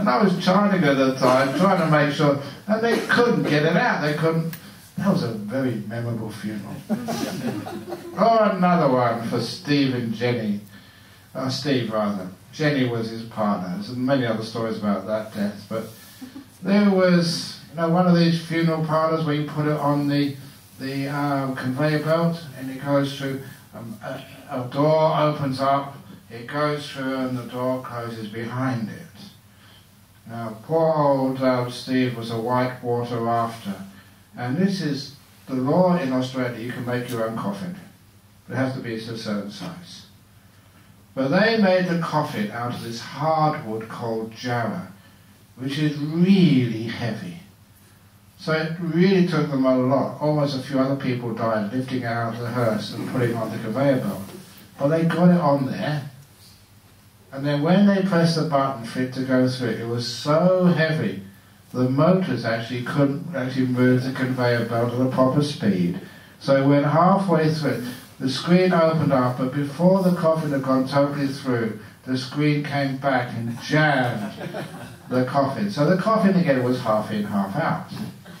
And I was chanting at the time, trying to make sure, and they couldn't get it out. They couldn't. That was a very memorable funeral. Or another one for Steve and Jenny. Steve, rather. Jenny was his partner. There's many other stories about that death, but there was, one of these funeral parlours where you put it on the conveyor belt, and it goes through. A door opens up, it goes through, and the door closes behind it. Now, poor old Steve was a white water rafter, and this is the law in Australia. You can make your own coffin. It has to be a certain size. But they made the coffin out of this hardwood called jarrah, which is really heavy. So it really took them a lot. Almost a few other people died lifting it out of the hearse and putting it on the conveyor belt. But they got it on there, and then when they pressed the button for it to go through, it was so heavy the motors couldn't move the conveyor belt at a proper speed. So it went halfway through. The screen opened up, but before the coffin had gone totally through, the screen came back and jammed the coffin. So the coffin again was half in, half out.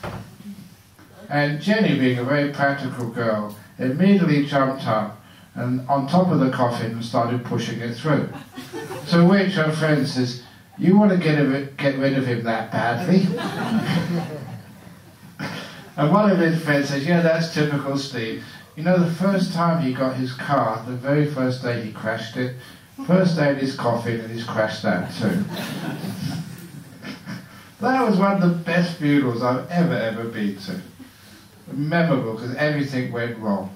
And Jenny, being a very practical girl, immediately jumped up and on top of the coffin and started pushing it through. To which her friend says, "You want to get rid of him that badly?" And one of his friends says, "Yeah, that's typical Steve. The first time he got his car, the very first day he crashed it. First day in his coffin, and he's crashed that too." That was one of the best funerals I've ever been to. Memorable, because everything went wrong.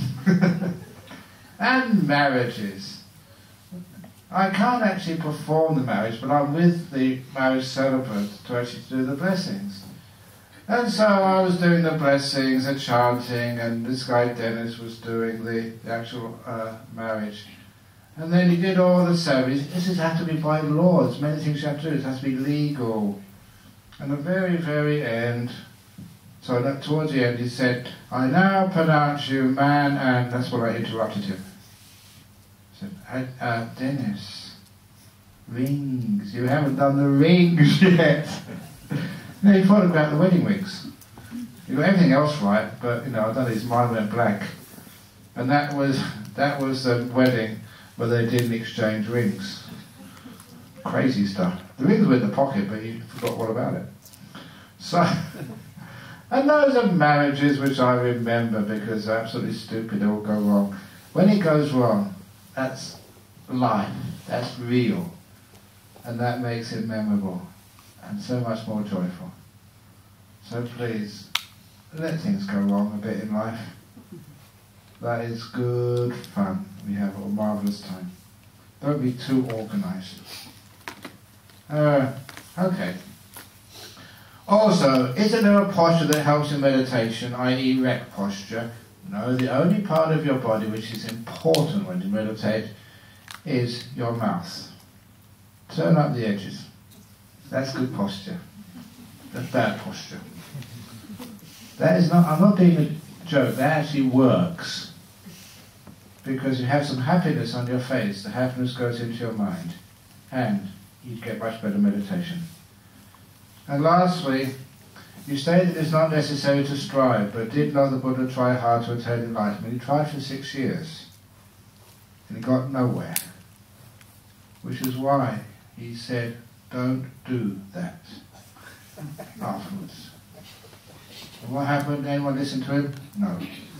And marriages. I can't actually perform the marriage, but I'm with the marriage celebrant to actually do the blessings. And so I was doing the blessings and chanting, and this guy Dennis was doing the actual marriage. And then he did all the ceremonies. This has to be by law. There's many things you have to do. It has to be legal. And at the very, very end, so that towards the end he said, "I now pronounce you man," and that's what I interrupted him. I said, "Dennis, rings. You haven't done the rings yet." No, he photographed the wedding rings. He got everything else right, but I don't know, his mind went blank. And that was the wedding where they didn't exchange rings. Crazy stuff. The rings were in the pocket, but he forgot all about it. So, and those are marriages which I remember because they're absolutely stupid, they all go wrong. When it goes wrong, that's life, that's real, and that makes it memorable and so much more joyful. So please, let things go wrong a bit in life. That is good fun. We have a marvellous time. Don't be too organised. Okay. Also, isn't there a posture that helps in meditation, i.e. erect posture? No, the only part of your body which is important when you meditate is your mouth. Turn up the edges. That's good posture. That's bad posture. That is not, I'm not doing a joke, that actually works. Because you have some happiness on your face, the happiness goes into your mind, and you get much better meditation. And lastly, you stated it's not necessary to strive, but did not the Buddha try hard to attain enlightenment? He tried for 6 years, and he got nowhere. Which is why he said, don't do that afterwards. And what happened? Anyone listen to him? No.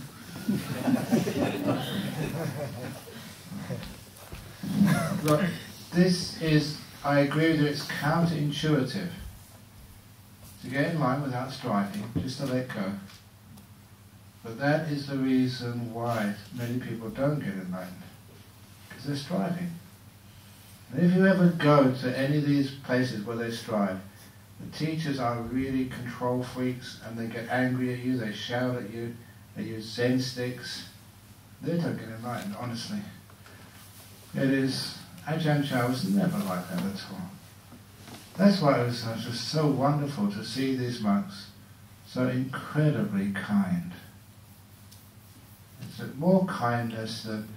Look, this is, I agree with you, it's counterintuitive. To get in line without striving, just to let go. But that is the reason why many people don't get enlightened. Because they're striving. And if you ever go to any of these places where they strive, the teachers are really control freaks and they get angry at you, they shout at you, they use Zen sticks. They don't get enlightened, honestly. It is, Ajahn Brahm was never like that at all. That's why it was just so wonderful to see these monks so incredibly kind. It's more kindness than,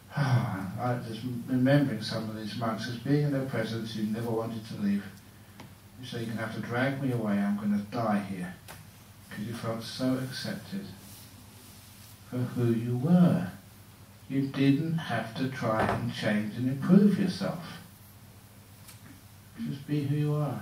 I just remembering some of these monks as being in their presence, you never wanted to leave. You say, you're going to have to drag me away, I'm going to die here. Because you felt so accepted for who you were. You didn't have to try and change and improve yourself. Just be who you are.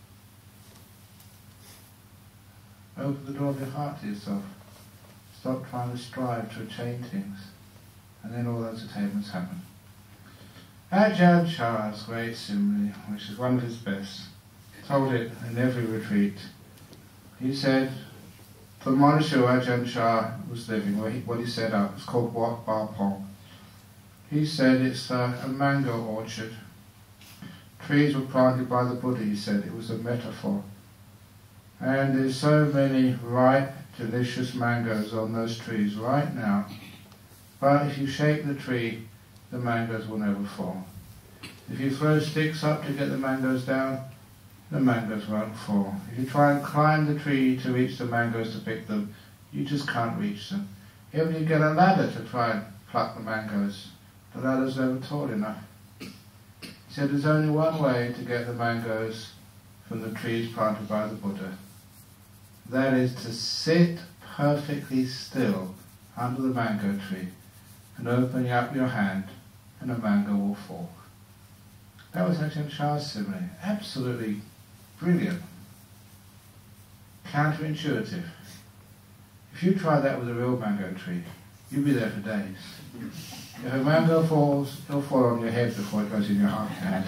Open the door of your heart to yourself. Stop trying to strive to attain things. And then all those attainments happen. Ajahn Brahm's great simile, which is one of his best, told it in every retreat. He said, the monastery where Ajahn Brahm was living, what he set up, it's called Wat Ba Pong. He said it's a mango orchard. Trees were planted by the Buddha, he said. It was a metaphor. And there's so many ripe, delicious mangoes on those trees right now. But if you shake the tree, the mangoes will never fall. If you throw sticks up to get the mangoes down, the mangoes won't fall. If you try and climb the tree to reach the mangoes to pick them, you just can't reach them. Even if you get a ladder to try and pluck the mangoes, the ladder's never tall enough. He said there's only one way to get the mangoes from the trees planted by the Buddha. That is to sit perfectly still under the mango tree and open up your hand and a mango will fall. That was Ajahn Brahm's simile. Absolutely brilliant. Counterintuitive. If you try that with a real mango tree, you'll be there for days. If a mango falls, it'll fall on your head before it goes in your heart hand.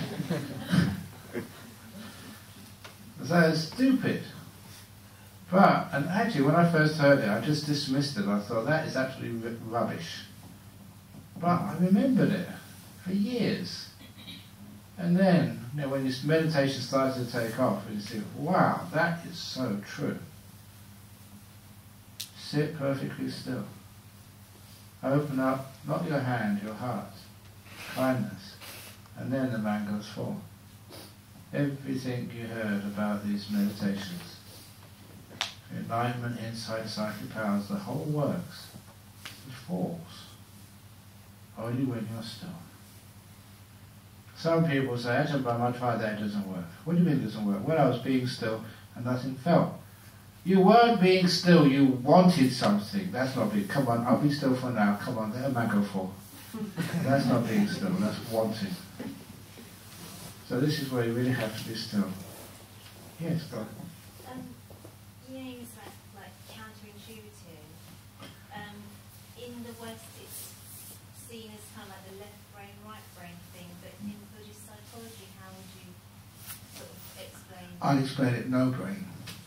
That is stupid. But, and actually when I first heard it, I just dismissed it. I thought, that is absolutely rubbish. But I remembered it for years. And then, when this meditation started to take off, and you think, wow, that is so true. Sit perfectly still. Open up, not your hand, your heart. Kindness. And then the mangoes fall. Everything you heard about these meditations, enlightenment, insight, psychic powers, the whole works, it falls. Only when you're still. Some people say, Ajahn Brahm, I tried that, it doesn't work. What do you mean it doesn't work? Well, I was being still and nothing felt. You weren't being still, you wanted something. That's not being, come on, I'll be still for now, come on, let a mango fall. That's not being still, that's wanting. So this is where you really have to be still. Yes, go on. You know, it's like counterintuitive. In the West, it's seen as kind of like the left brain, right brain thing, but in Buddhist psychology, how would you sort of explain? I'll explain it, no brain.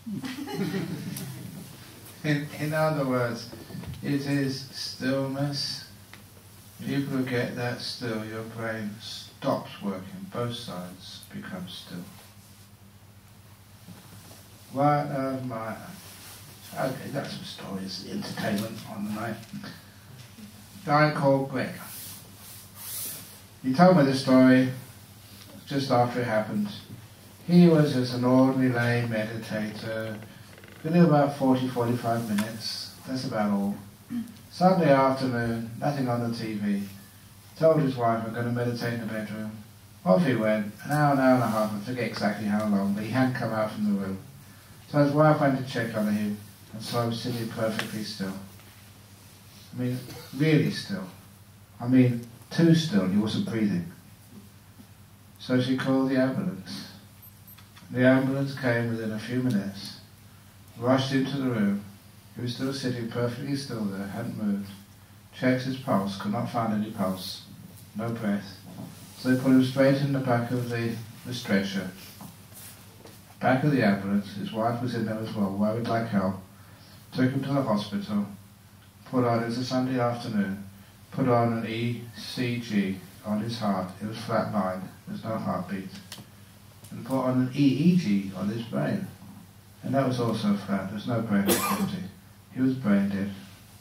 in other words, it is stillness. People who get that still, your brain stops working, both sides become still. Okay, got some stories, entertainment on the night. Guy called Greg. He told me this story just after it happened. He was just an ordinary lay meditator. Could do about 40-45 minutes. That's about all. Sunday afternoon, nothing on the TV. Told his wife, I'm going to meditate in the bedroom. Off he went, an hour and a half, I forget exactly how long, but he hadn't come out from the room. So his wife went to check on him, and saw him sitting perfectly still. I mean, really still. I mean, too still, he wasn't breathing. So she called the ambulance. The ambulance came within a few minutes, rushed into the room. He was still sitting perfectly still there, hadn't moved. Checked his pulse, could not find any pulse, no breath. So they put him straight in the back of the stretcher. Back of the ambulance, his wife was in there as well, worried like hell. Took him to the hospital, put on, it was a Sunday afternoon, put on an ECG on his heart. It was flatlined, there's no heartbeat. And put on an EEG on his brain. And that was also flat, there's no brain activity. He was brain dead.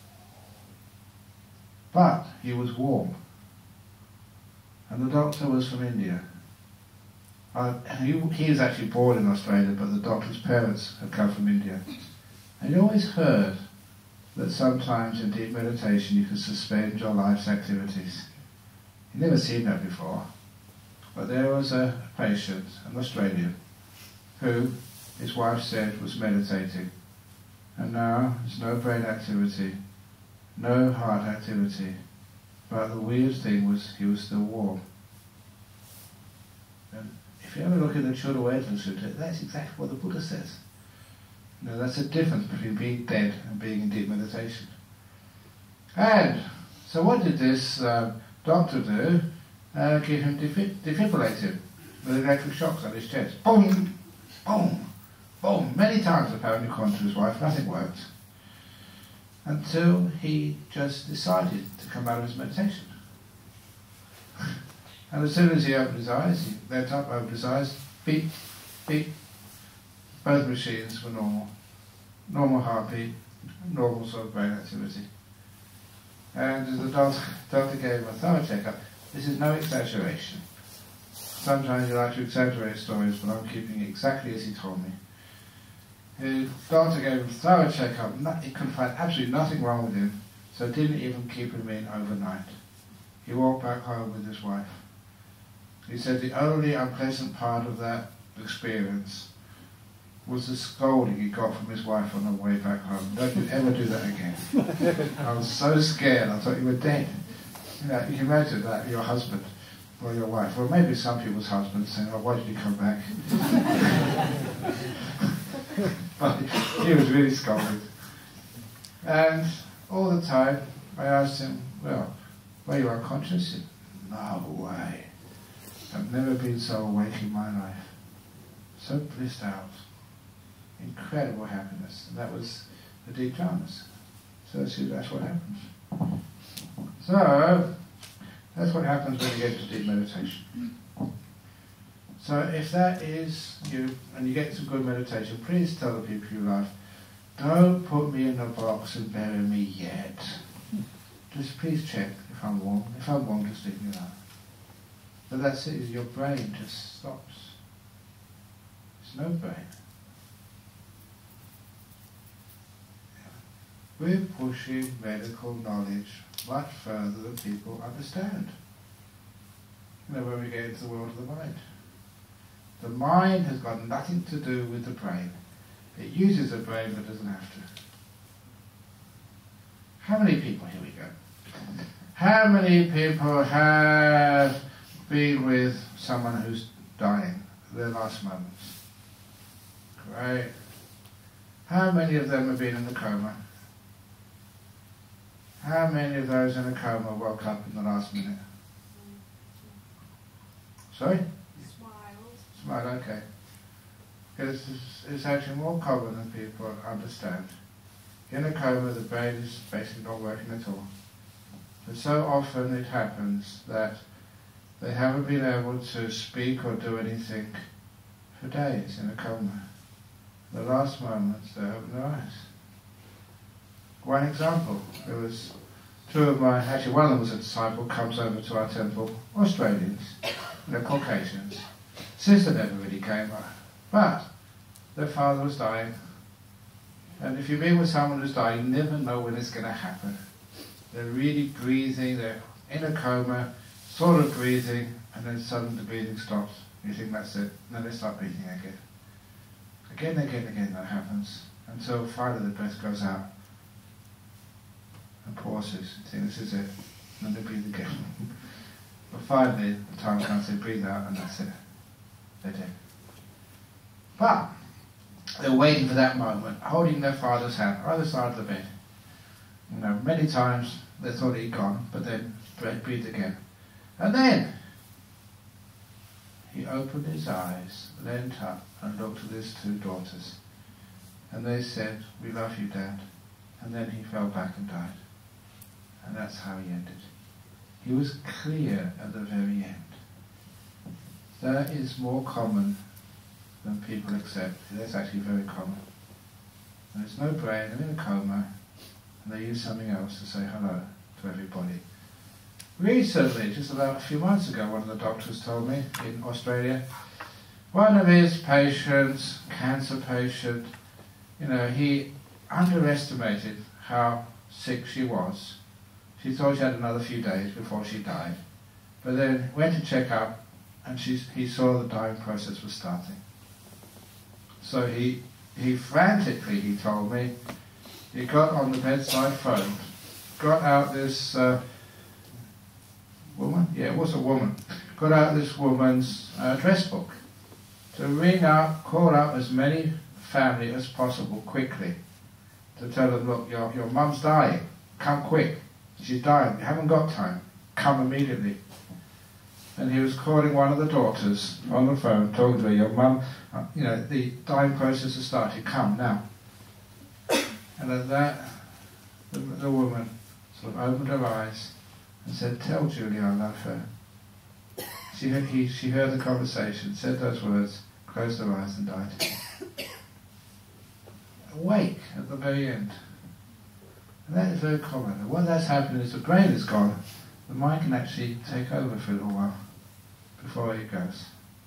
But he was warm. And the doctor was from India. He was actually born in Australia, but the doctor's parents had come from India. And you always heard that sometimes in deep meditation you can suspend your life's activities. You've never seen that before. But there was a patient, an Australian, who his wife said was meditating. And now there's no brain activity, no heart activity, but the weird thing was he was still warm. And if you ever look at the Chudawedana Sutta, that's exactly what the Buddha says. You know, that's the difference between being dead and being in deep meditation. And so what did this doctor do? Give him, defibrillate him with electric shocks on his chest. Boom! Boom! Boom! Many times apparently according to his wife, nothing worked. Until he just decided to come out of his meditation. And as soon as he opened his eyes, he leant up, opened his eyes, beep, beep. Both machines were normal. Normal heartbeat, normal sort of brain activity. And as the doctor gave him a thorough checkup, this is no exaggeration. Sometimes you like to exaggerate stories, but I'm keeping it exactly as he told me. The doctor gave him a thorough checkup. He couldn't find absolutely nothing wrong with him, so didn't even keep him in overnight. He walked back home with his wife. He said the only unpleasant part of that experience was the scolding he got from his wife on the way back home. Don't you ever do that again. I was so scared, I thought you were dead. You know, you can imagine that, your husband or your wife, or maybe some people's husbands saying, oh, why did you come back? But he was really scolded. And all the time I asked him, well, were you unconscious? He said, no way. I've never been so awake in my life. So blissed out. Incredible happiness. And that was the deep jhanas. So see, that's what happens. So, that's what happens when you get to deep meditation. So if that is you, and you get some good meditation, please tell the people you love, don't put me in a box and bury me yet. Just please check if I'm warm. If I'm warm, just leave me alone. But that's it, your brain just stops. There's no brain. We're pushing medical knowledge much further than people understand. You know, when we get into the world of the mind. The mind has got nothing to do with the brain. It uses the brain but doesn't have to. How many people, here we go. How many people have been with someone who's dying, their last moments? Great. How many of them have been in a coma? How many of those in a coma woke up in the last minute? Sorry? Smiled, okay. Because it's actually more common than people understand. In a coma, the brain is basically not working at all. But so often it happens that they haven't been able to speak or do anything for days in a coma. The last moments, they open their eyes. One example, there was two of my, actually one of them was a disciple, comes over to our temple, Australians, they're Caucasians. Sister never really came, but their father was dying. And if you've been with someone who's dying, you never know when it's going to happen. They're really breathing, they're in a coma, sort of breathing, and then suddenly the breathing stops. You think that's it, and then they start breathing again. Again, that happens, until finally the breath goes out and pauses. You think this is it, and then they breathe again. But finally, the time comes, they breathe out, and that's it. They're dead. But they're waiting for that moment, holding their father's hand, either side of the bed. You know, many times they thought he'd gone, but then breathed again. And then he opened his eyes, leant up, and looked at his two daughters. And they said, "We love you, Dad." And then he fell back and died. And that's how he ended. He was clear at the very end. That is more common than people accept. That's actually very common. And there's no brain, they're in a coma, and they use something else to say hello to everybody. Recently, just about a few months ago, one of the doctors told me in Australia, one of his patients, cancer patient, he underestimated how sick she was. She thought she had another few days before she died. But then went to check up, and he saw the dying process was starting. So he frantically, he told me, he got on the bedside phone, got out this woman, yeah, it was a woman, got out this woman's address book to ring up, call up as many family as possible quickly, to tell them, look, your mum's dying, come quick, she's dying, you haven't got time, come immediately. And he was calling one of the daughters on the phone, talking to her, your mum, the dying process has started, come now. And at that, the woman sort of opened her eyes and said, tell Julie I love her. She heard the conversation, said those words, closed her eyes and died. Awake at the very end. And that is very common. And what that's happening is the brain is gone, the mind can actually take over for a little while before it goes.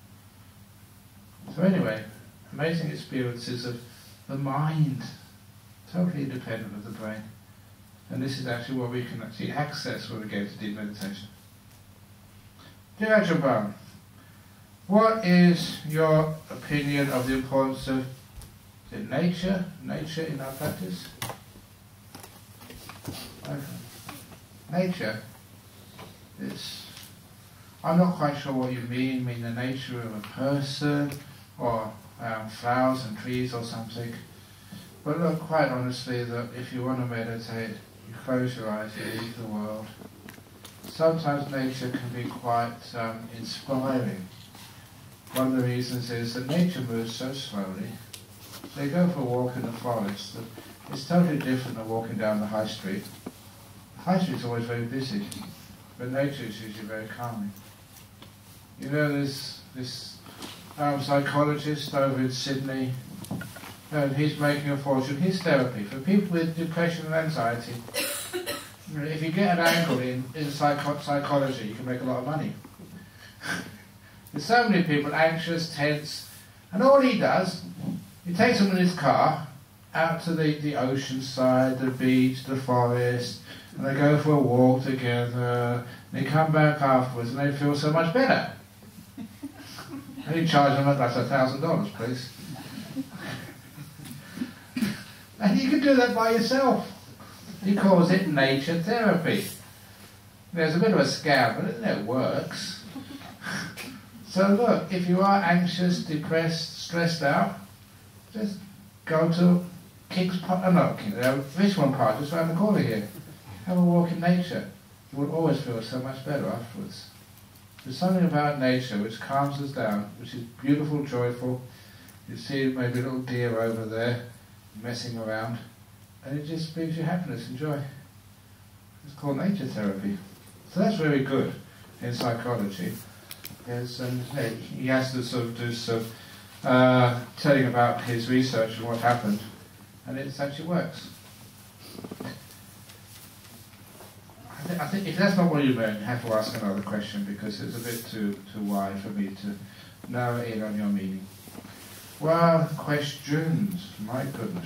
So anyway, amazing experiences of the mind, totally independent of the brain. And this is actually what we can actually access when we go to deep meditation. Dear Ajahn Brahm, what is your opinion of the importance of nature in our practice? Nature is, I'm not quite sure what you mean the nature of a person or flowers and trees or something. But look, quite honestly, that if you want to meditate, you close your eyes, you leave the world. Sometimes nature can be quite inspiring. One of the reasons is that nature moves so slowly. They go for a walk in the forest. It's totally different than walking down the high street. The high street's always very busy, but nature is usually very calming. You know, there's this psychologist over in Sydney, and he's making a fortune. His therapy for people with depression and anxiety. If you get an angle in psychology, you can make a lot of money. There's so many people anxious, tense, and all he does, he takes them in his car out to the ocean side, the beach, the forest, and they go for a walk together, and they come back afterwards and they feel so much better. And you charge them that's $1,000, please. And you can do that by yourself. He calls it nature therapy. There's a bit of a scam, but it works. So look, if you are anxious, depressed, stressed out, just go to Richmond Park, just around the corner here. Have a walk in nature. You will always feel so much better afterwards. There's something about nature which calms us down, which is beautiful, joyful. You see maybe a little deer over there messing around, and it just brings you happiness and joy. It's called nature therapy. So that's very good in psychology. He has to sort of do some telling about his research and what happened, and it actually works. I think if that's not what you meant, you have to ask another question, because it's a bit too wide for me to narrow in on your meaning. Well, questions, my goodness.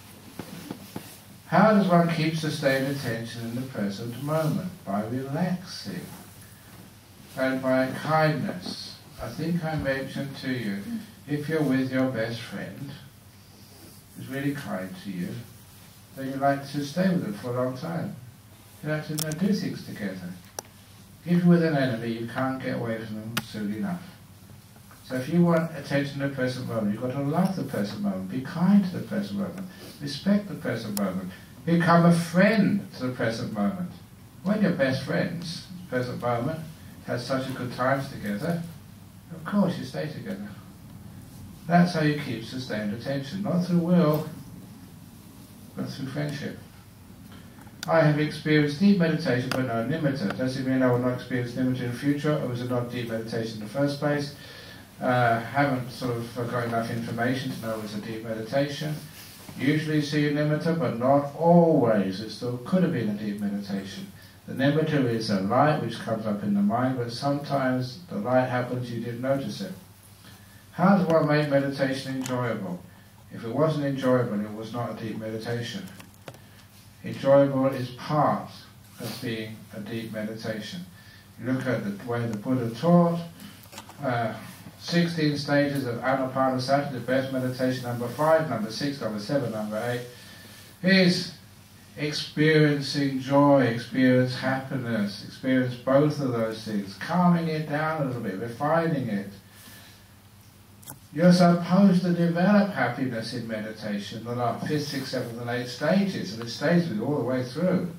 How does one keep sustained attention in the present moment? By relaxing and by kindness. I think I mentioned to you, if you're with your best friend, who's really kind to you, then you like to stay with them for a long time. You like to do things together. If you're with an enemy, you can't get away from them soon enough. So if you want attention in the present moment, you've got to love the present moment, be kind to the present moment, respect the present moment, become a friend to the present moment. When you're best friends, the present moment, had such a good times together, of course you stay together. That's how you keep sustained attention, not through will, but through friendship. I have experienced deep meditation but no nimitta. Does it mean I will not experience nimitta in the future, or was it not deep meditation in the first place? Haven't sort of got enough information to know it's a deep meditation. Usually see a nimitta, but not always. It still could have been a deep meditation. The nimitta is a light which comes up in the mind, but sometimes the light happens, you didn't notice it. How does one make meditation enjoyable? If it wasn't enjoyable, it was not a deep meditation. Enjoyable is part of being a deep meditation. You look at the way the Buddha taught, 16 stages of Anapanasati, the breath meditation, number 5, number 6, number 7, number 8, is experiencing joy, experience happiness, experience both of those things, calming it down a little bit, refining it. You're supposed to develop happiness in meditation, the 5th, 6th, 7th and 8th stages, and it stays with you all the way through.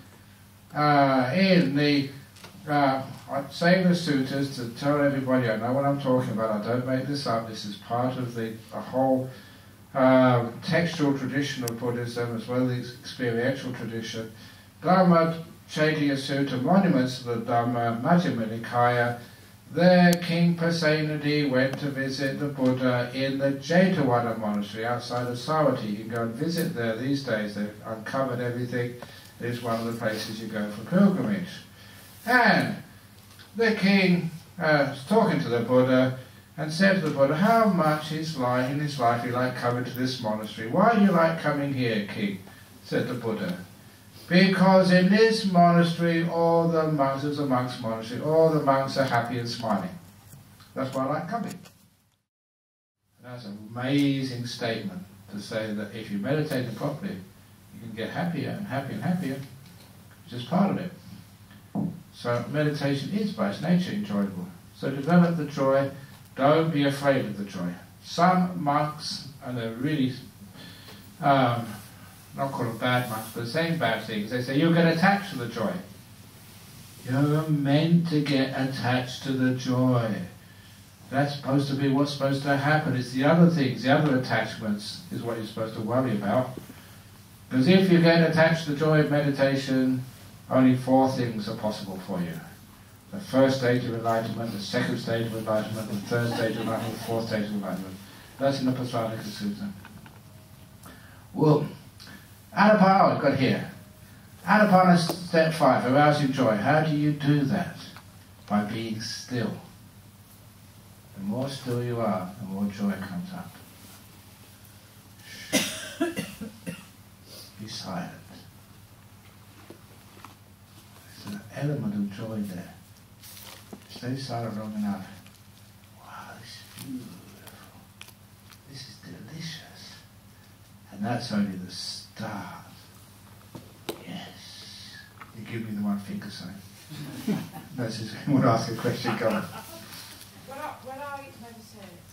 In the I say the sutras to tell everybody I know what I'm talking about. I don't make this up. This is part of the whole textual tradition of Buddhism as well as experiential tradition. Dhamma Chaitya Sutta, monuments of the Dhamma, Majjhima Nikaya. There King Pasenadi went to visit the Buddha in the Jetavana monastery outside of Savatthi. You can go and visit there these days. They've uncovered everything. It is one of the places you go for pilgrimage. And the king was talking to the Buddha and said to the Buddha, how much in his life you like coming to this monastery? Why do you like coming here, king? Said the Buddha. Because in this monastery, all the monks, it was a monk's monastery, all the monks are happy and smiling. That's why I like coming. And that's an amazing statement to say that if you meditate properly, you can get happier and happier and happier. It's just part of it. So meditation is by its nature enjoyable. So develop the joy. Don't be afraid of the joy. Some monks, and they're really, not call them bad monks, but saying bad things, they say, you'll get attached to the joy. You're meant to get attached to the joy. That's supposed to be what's supposed to happen. It's the other things, the other attachments, is what you're supposed to worry about. Because if you get attached to the joy of meditation, only 4 things are possible for you. The first stage of enlightenment, the second stage of enlightenment, the third stage of enlightenment, the fourth stage of enlightenment. That's in the Pasanika Sutta. Well, Anapana, I've got here. Anapana step 5, arousing joy. How do you do that? By being still. The more still you are, the more joy comes up. Be silent. There's an element of joy there. Stay silent long enough. Wow, this is beautiful. This is delicious. And that's only the start. Yes. You give me the one finger sign. That's just, I want to ask a question, go on. When I meditate,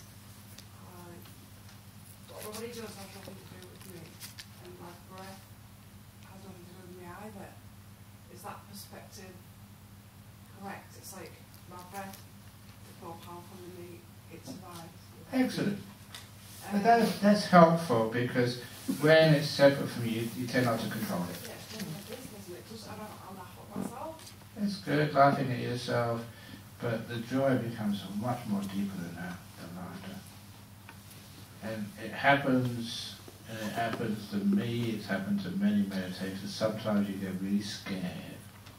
what it does has nothing to do with me, and my breath has nothing to do with me either. Is that perspective correct? It's like my breath is more powerful than me, it survives. Excellent. That's helpful because when it's separate from you, you tend not to control it. Yeah, it's none of my business, and it just, I don't laugh at myself. It's good laughing at yourself, but the joy becomes much more deeper than that, than laughter. And it happens to me, it's happened to many meditators. Sometimes you get really scared.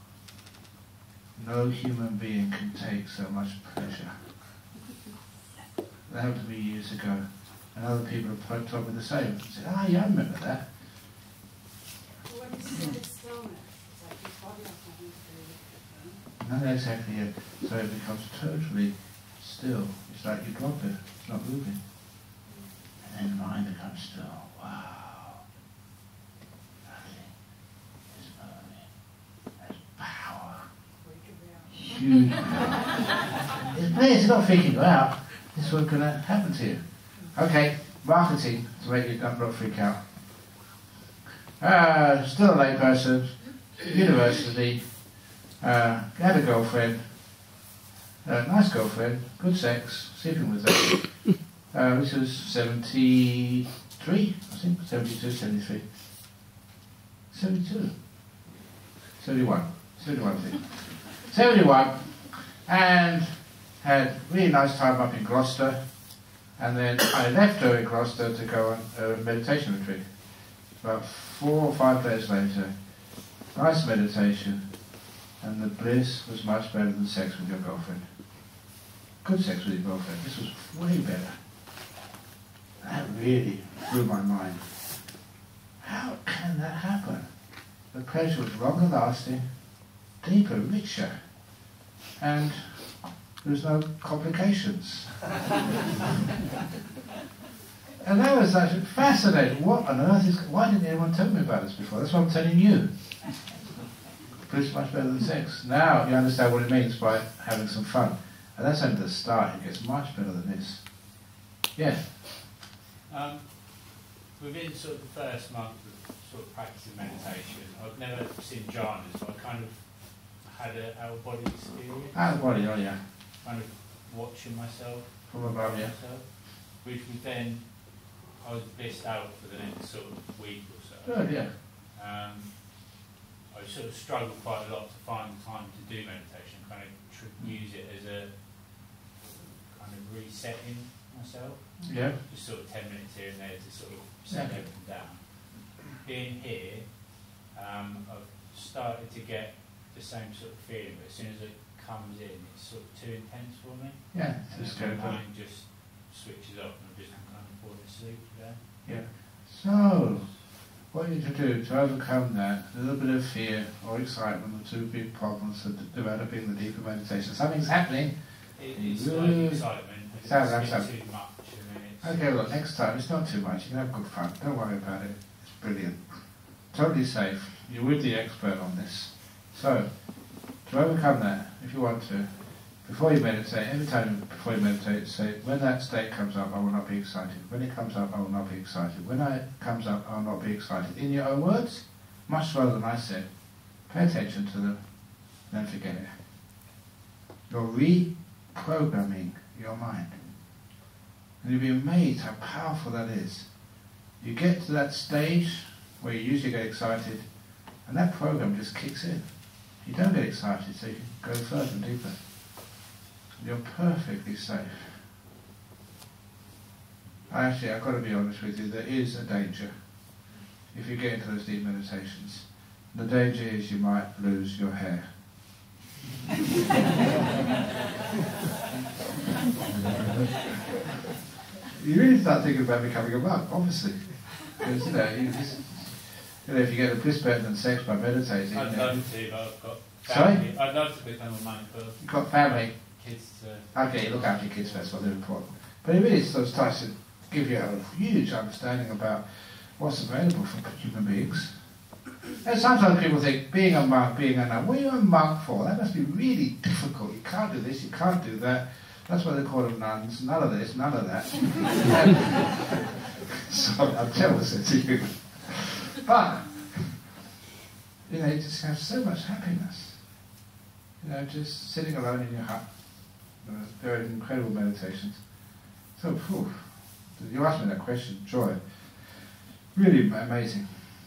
No human being can take so much pleasure. That happened to me years ago, and other people have told me the same. I said, yeah, I remember that. But when you sit stillness, it's like your body has nothing to do with it. No, that's exactly it. So it becomes totally still. It's like you drop it, it's not moving. And then the mind becomes still. Wow. Nothing is moving. There's power. Huge power. It's not freaking you out. This is what's going to happen to you. Okay, marketing to make you not freak out. Still a lay person, university, had a girlfriend, nice girlfriend, good sex, sleeping with her. This was 73, I think, 72, 73. 72. 71, I think. 71, and had really nice time up in Gloucester, and then I left her in Gloucester to go on a meditation retreat. About 4 or 5 days later, nice meditation, and the bliss was much better than sex with your girlfriend. Good sex with your girlfriend. This was way better. That really blew my mind. How can that happen? The pleasure was longer lasting, deeper, richer, and there's no complications. And that was actually fascinating. What on earth is... Why didn't anyone tell me about this before? That's what I'm telling you. It's much better than sex. Now you understand what it means by having some fun. And that's only the start. It gets much better than this. Yeah? Within sort of the first month of sort of practicing meditation, I've never seen jhanas, but I kind of had an out-of-body experience. Out-of-body, oh yeah. Kind of watching myself. From above, yeah. Which was then, I was blissed out for the next sort of week or so. Good, yeah. I sort of struggled quite a lot to find the time to do meditation, kind of use it as a kind of resetting myself. Yeah. Just sort of 10 minutes here and there to sort of set everything down. Being here, I've started to get the same sort of feeling, but as soon as it comes in, it's sort of too intense for me. Yeah, and my mind just switches off and I'm just kind of falling asleep there. Yeah. So, what you need to do to overcome that, a little bit of fear or excitement, the two big problems of developing the deeper meditation. Something's happening. It's like excitement. It's too much. Okay, look, next time, it's not too much. You can have good fun. Don't worry about it. It's brilliant. Totally safe. You're with the expert on this. So, to overcome that, if you want to, before you meditate, every time before you meditate, say, when that state comes up, I will not be excited. When it comes up, I will not be excited. When it comes up, I will not be excited. In your own words, much slower than I said. Pay attention to them, then forget it. You're reprogramming your mind. And you'll be amazed how powerful that is. You get to that stage where you usually get excited, and that program just kicks in. You don't get excited, so you can go further and deeper. You're perfectly safe. Actually, I've got to be honest with you, there is a danger if you get into those deep meditations. The danger is you might lose your hair. You really start thinking about becoming a monk, obviously. Because, if you get a bliss better than sex by meditating... I'd love to, but I've got family. Sorry? I'd love to become a monk, but... You've got family. Kids Okay, look after your kids first, well, they're important. But it really sort of starts to give you a huge understanding about what's available for human beings. And sometimes people think, being a monk, being a nun, what are you a monk for? That must be really difficult. You can't do this, you can't do that. That's why they call them nuns. None of this, none of that. So I'm jealous of you. But, you just have so much happiness. Just sitting alone in your hut. Very incredible meditations. So, you asked me that question, joy. Really amazing.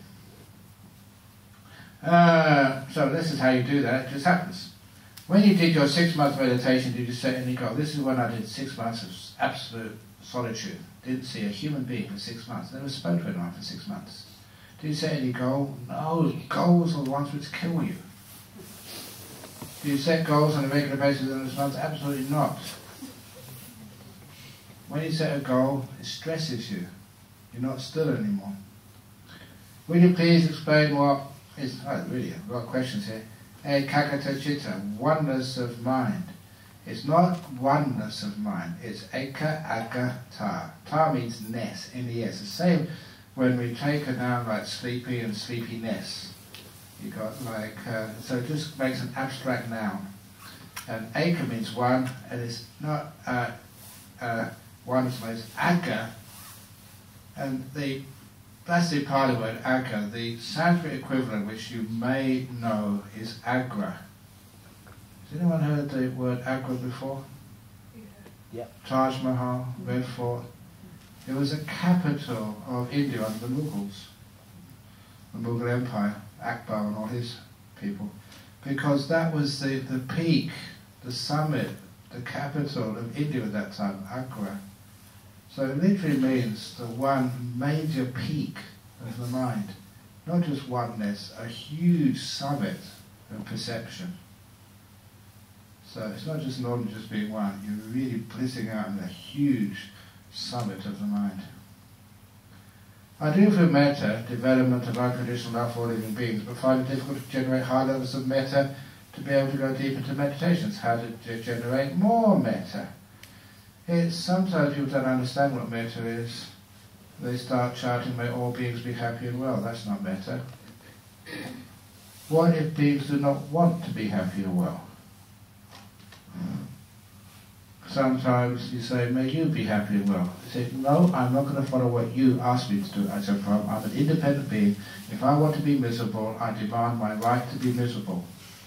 So this is how you do that. It just happens. When you did your 6 month meditation, did you set any goal? This is when I did 6 months of absolute solitude. Didn't see a human being for 6 months. Never spoke to anyone for 6 months. Did you set any goal? No. Goals are the ones which kill you. Do you set goals on a regular basis in those months? Absolutely not. When you set a goal, it stresses you. You're not still anymore. Will you please explain what is... Oh, really, I've got questions here. Ekagata citta, oneness of mind. It's not oneness of mind, it's eka aga ta. Ta means ness, N-E-S. The same when we take a noun like sleepy and sleepiness. You got like, so it just makes an abstract noun. And eka means one, and it's not oneness, it's aga. And that's the Pali word, aga. The Sanskrit equivalent, which you may know, is agra. Has anyone heard the word agra before? Yeah. Taj Mahal, Red Fort. It was a capital of India under the Mughals, the Mughal Empire, Akbar and all his people. Because that was the peak, the summit, the capital of India at that time, Agra. So it literally means the one major peak of the mind. Not just oneness, a huge summit of perception. So it's not just knowledge just being one, you're really blissing out in a huge summit of the mind. I do for metta, development of unconditional love for all living beings, but find it difficult to generate high levels of metta to be able to go deep into meditations, how to generate more metta. It's sometimes people don't understand what metta is. They start chanting, may all beings be happy and well. That's not metta. What if beings do not want to be happy and well? Sometimes you say, may you be happy and well. You say, no, I'm not going to follow what you asked me to do. Ajahn Brahm, I'm an independent being. If I want to be miserable, I demand my right to be miserable.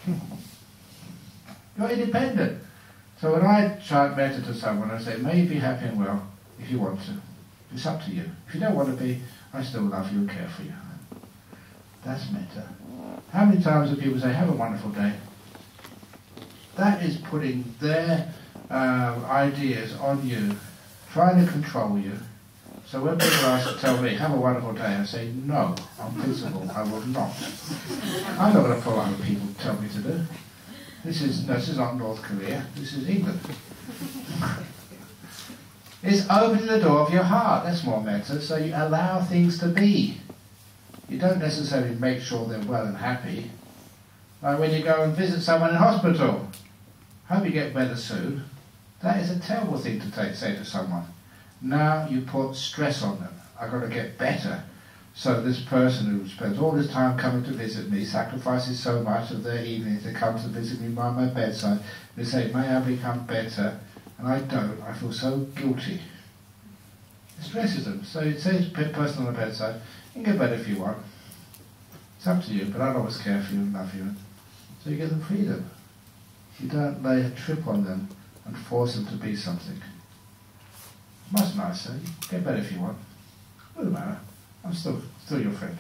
You're independent. So when I chant metta to someone, I say, may you be happy and well if you want to. It's up to you. If you don't want to be, I still love you and care for you. That's metta. How many times do people say, have a wonderful day? That is putting their ideas on you, trying to control you. So when people tell me, have a wonderful day, I say, no, I'm principled, I will not. I'm not going to follow what people tell me to do. This is not North Korea, this is England. It's opening the door of your heart, that's more metta, so you allow things to be. You don't necessarily make sure they're well and happy. Like when you go and visit someone in hospital, hope you get better soon. That is a terrible thing to say to someone. Now you put stress on them. I've got to get better. So this person who spends all this time coming to visit me, sacrifices so much of their evening to come to visit me by my bedside, they say, may I become better? And I don't. I feel so guilty. It stresses them. So you say to the person on the bedside, you can get better if you want. It's up to you, but I'll always care for you and love you. So you give them freedom. You don't lay a trip on them and force them to be something. Much nicer. You get better if you want. Doesn't matter. I'm still your friend.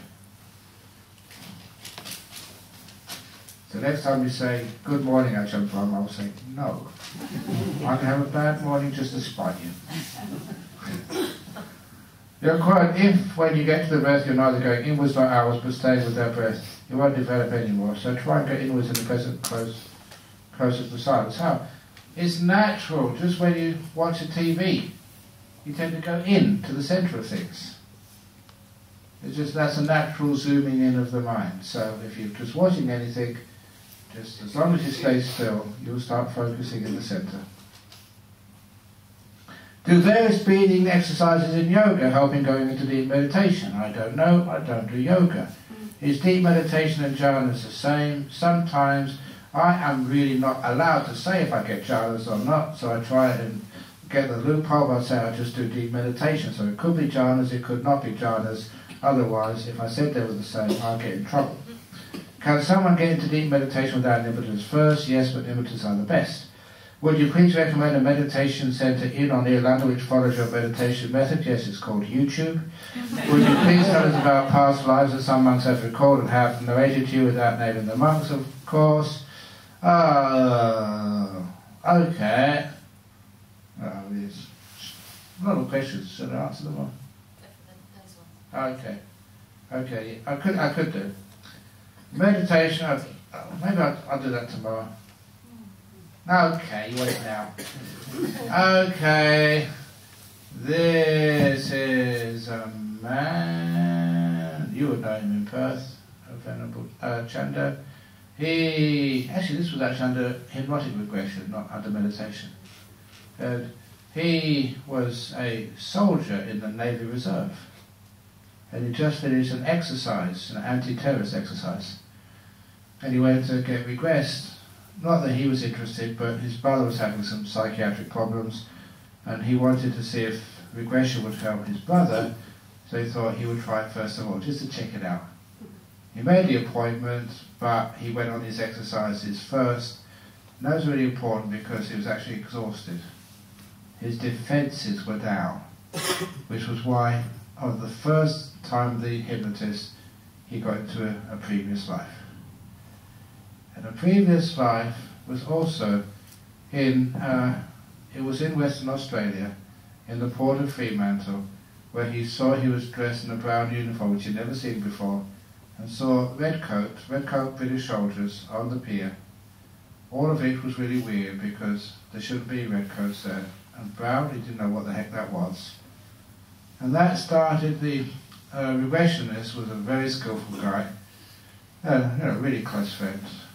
So next time you say, good morning, Ajahn Brahm, I will say, no. I can have a bad morning just to spite you. You're quite, if when you get to the breath you're neither going inwards nor outwards but staying with that breath, you won't develop anymore. So try and go inwards in the present closest to silence. How? It's natural, just when you watch a TV, you tend to go in to the centre of things. It's just, that's a natural zooming in of the mind. So if you're just watching anything, just as long as you stay still, you'll start focusing in the centre. Do various breathing exercises in yoga help in going into deep meditation? I don't know, I don't do yoga. Is deep meditation and jhanas the same? Sometimes I am really not allowed to say if I get jhanas or not, so I try and get the loophole by saying I just do deep meditation. So it could be jhanas, it could not be jhanas. Otherwise, if I said they were the same, I'll get in trouble. Can someone get into deep meditation without nimittas first? Yes, but nimittas are the best. Would you please recommend a meditation centre in or near London which follows your meditation method? Yes, it's called YouTube. Would you please tell us about past lives that some monks have recalled and have narrated to you without naming the monks, of course? Okay. There's a lot of questions. Should I answer them all? Okay. Okay, I could do. Meditation, maybe I'll do that tomorrow. Okay, you want it now. Okay. This is a man, you would know him in Perth, a Venerable Chanda. This was actually under hypnotic regression, not under meditation. And he was a soldier in the Navy Reserve. And he just finished an exercise, an anti-terrorist exercise. And he went to get regressed. Not that he was interested, but his brother was having some psychiatric problems, and he wanted to see if regression would help his brother, so he thought he would try it first of all, just to check it out. He made the appointment, but he went on his exercises first, and that was really important because he was actually exhausted. His defences were down, which was why, on the first time with the hypnotist, he got into a previous life. And a previous life was also it was in Western Australia, in the port of Fremantle, where he saw he was dressed in a brown uniform, which he'd never seen before, and saw red coat British soldiers on the pier. All of it was really weird because there shouldn't be red coats there. And brown, he didn't know what the heck that was. And that started the regressionist, was a very skillful guy, really close friends.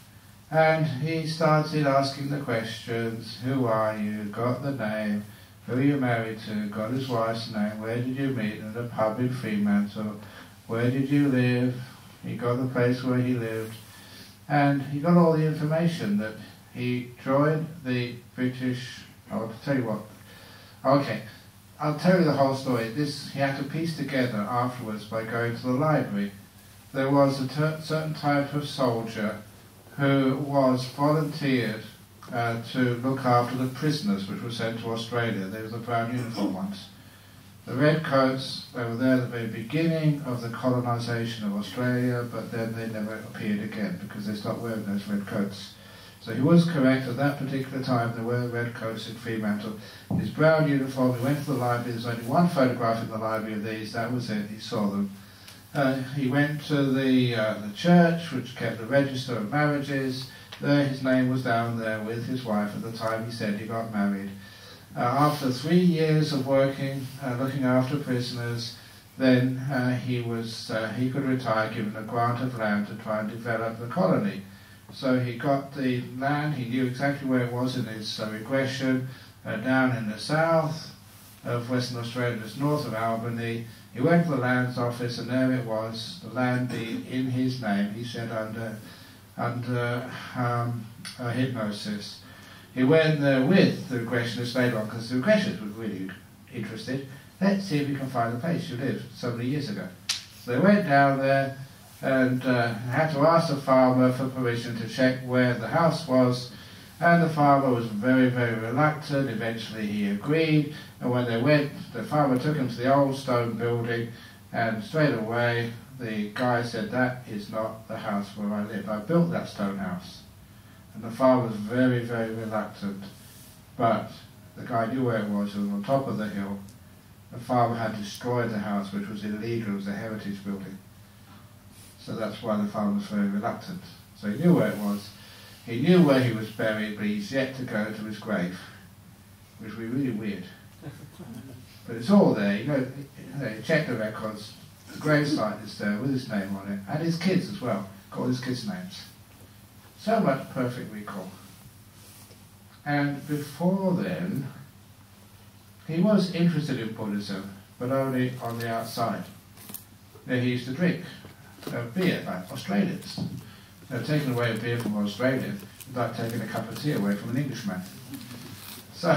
And he started asking the questions, who are you, got the name, who are you married to, got his wife's name, where did you meet, in a pub in Fremantle, where did you live, he got the place where he lived, and he got all the information that he joined the British, I'll tell you what, okay, I'll tell you the whole story. This he had to piece together afterwards by going to the library. There was a certain type of soldier who was volunteered to look after the prisoners which were sent to Australia. There was the brown uniform ones. The redcoats, they were there at the very beginning of the colonisation of Australia, but then they never appeared again because they stopped wearing those red coats. So he was correct, at that particular time there were red coats in Fremantle. His brown uniform, he went to the library, there's only one photograph in the library of these, that was it, he saw them. He went to the church which kept the register of marriages. There his name was down there with his wife at the time he said he got married. After 3 years of working, looking after prisoners, then he could retire, given a grant of land to try and develop the colony. So he got the land, he knew exactly where it was in his regression, down in the south of Western Australia, just north of Albany. He went to the lands office and there it was, the land deed in his name, he said under hypnosis. He went there with the regressionists later on, because the regressionists were really interested. Let's see if we can find the place you lived so many years ago. So they went down there and had to ask the farmer for permission to check where the house was, and the farmer was very, very reluctant. Eventually he agreed, and when they went, the farmer took him to the old stone building, and straight away the guy said, that is not the house where I live. I built that stone house. And the farmer was very, very reluctant, but the guy knew where it was on top of the hill. The farmer had destroyed the house, which was illegal, it was a heritage building. So that's why the farmer was very reluctant. So he knew where it was. He knew where he was buried, but he's yet to go to his grave, which would be really weird. But it's all there, you check the records, the gravesite is there with his name on it, and his kids as well, got all his kids' names. So much perfect recall. And before then, he was interested in Buddhism, but only on the outside. He used to drink beer like Australians. Taking away a beer from an Australian is like taking a cup of tea away from an Englishman. So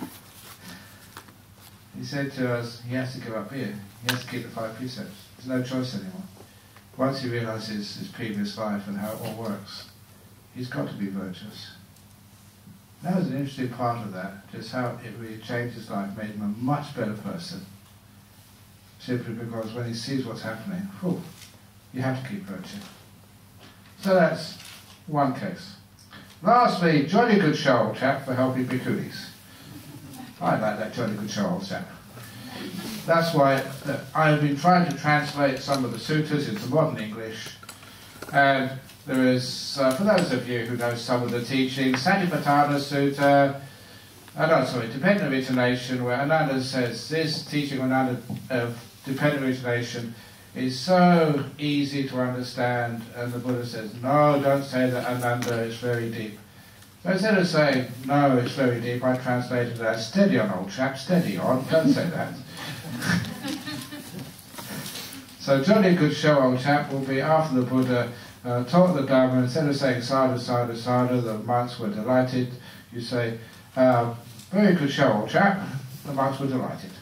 he said to us, he has to give up beer. He has to keep the 5 precepts. There's no choice anymore. Once he realises his previous life and how it all works, he's got to be virtuous. That was an interesting part of that, just how it really changed his life, made him a much better person. Simply because when he sees what's happening, you have to keep virtue. So that's one case. Lastly, jolly good show, old chap, for helping bhikkhunis. I like that jolly good show, old chap. That's why I've been trying to translate some of the sutras into modern English, and there is, for those of you who know some of the teachings, Satipatthana Sutta, dependent origination, where Ananda says this teaching on dependent origination is so easy to understand, and the Buddha says, no, don't say that Ananda is very deep. So instead of saying, no, it's very deep, I translated it as, steady on, old chap, steady on, don't say that. So jolly good show, old chap, will be after the Buddha taught the Dhamma. Instead of saying sadhu, sadhu, sadhu, the monks were delighted, you say, very good show, old chap, the monks were delighted.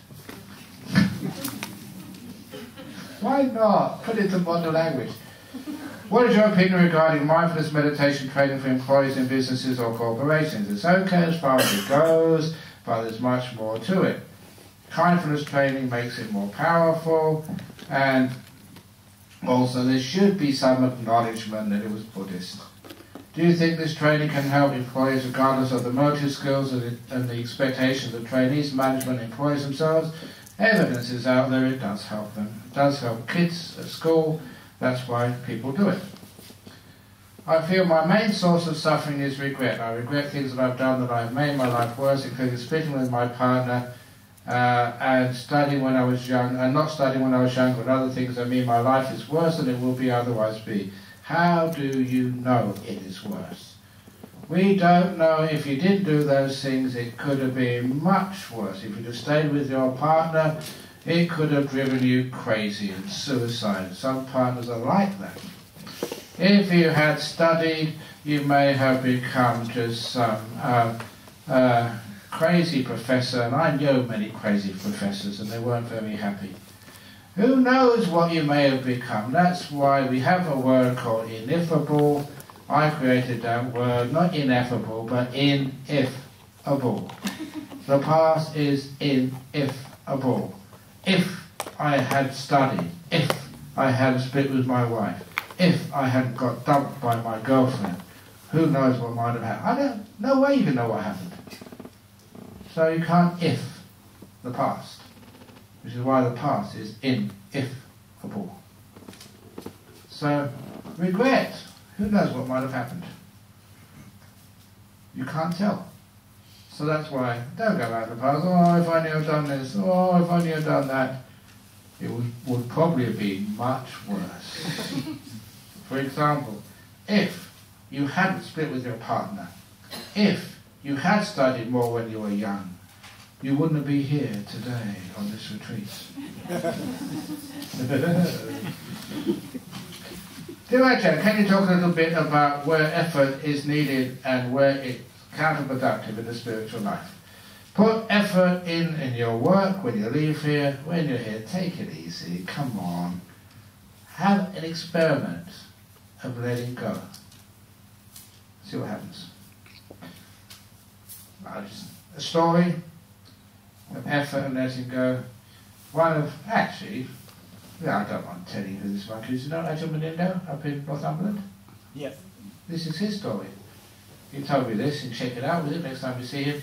Why not? Put it into modern language. What is your opinion regarding mindfulness meditation training for employees in businesses or corporations? It's okay as far as it goes, but there's much more to it. Mindfulness training makes it more powerful, and also there should be some acknowledgement that it was Buddhist. Do you think this training can help employees regardless of the motive skills and the expectations of trainees, management, employees themselves? Evidence is out there, it does help them. It does help kids at school, that's why people do it. I feel my main source of suffering is regret. I regret things that I've done that have made my life worse, including splitting with my partner and studying when I was young, and not studying when I was young, but other things that mean my life is worse than it will be otherwise be. How do you know it is worse? We don't know if you didn't do those things, it could have been much worse. If you'd have stayed with your partner, it could have driven you crazy and suicidal. Some partners are like that. If you had studied, you may have become just some crazy professor, and I know many crazy professors, and they weren't very happy. Who knows what you may have become? That's why we have a word called ineffable. I created that word, not ineffable, but ineffable. The past is ineffable. If I had studied, if I had split with my wife, if I hadn't got dumped by my girlfriend, who knows what might have happened? No way you can know what happened. So you can't if the past, which is why the past is ineffable. So, regret. Who knows what might have happened? You can't tell. So that's why, don't go back to the past. Oh, if I knew I'd done this. Oh, if I knew I'd done that. It would probably have been much worse. For example, if you hadn't split with your partner, if you had studied more when you were young, you wouldn't be here today on this retreat. Dear Ajahn, can you talk a little bit about where effort is needed and where it's counterproductive in the spiritual life? Put effort in your work, when you leave here, when you're here, take it easy, come on. Have an experiment of letting go. See what happens. A story of effort and letting go. I don't mind telling you who this monk is. You know Ajahn Brahm up in Northumberland? Yes. This is his story. He told me this, and check it out with him next time you see him.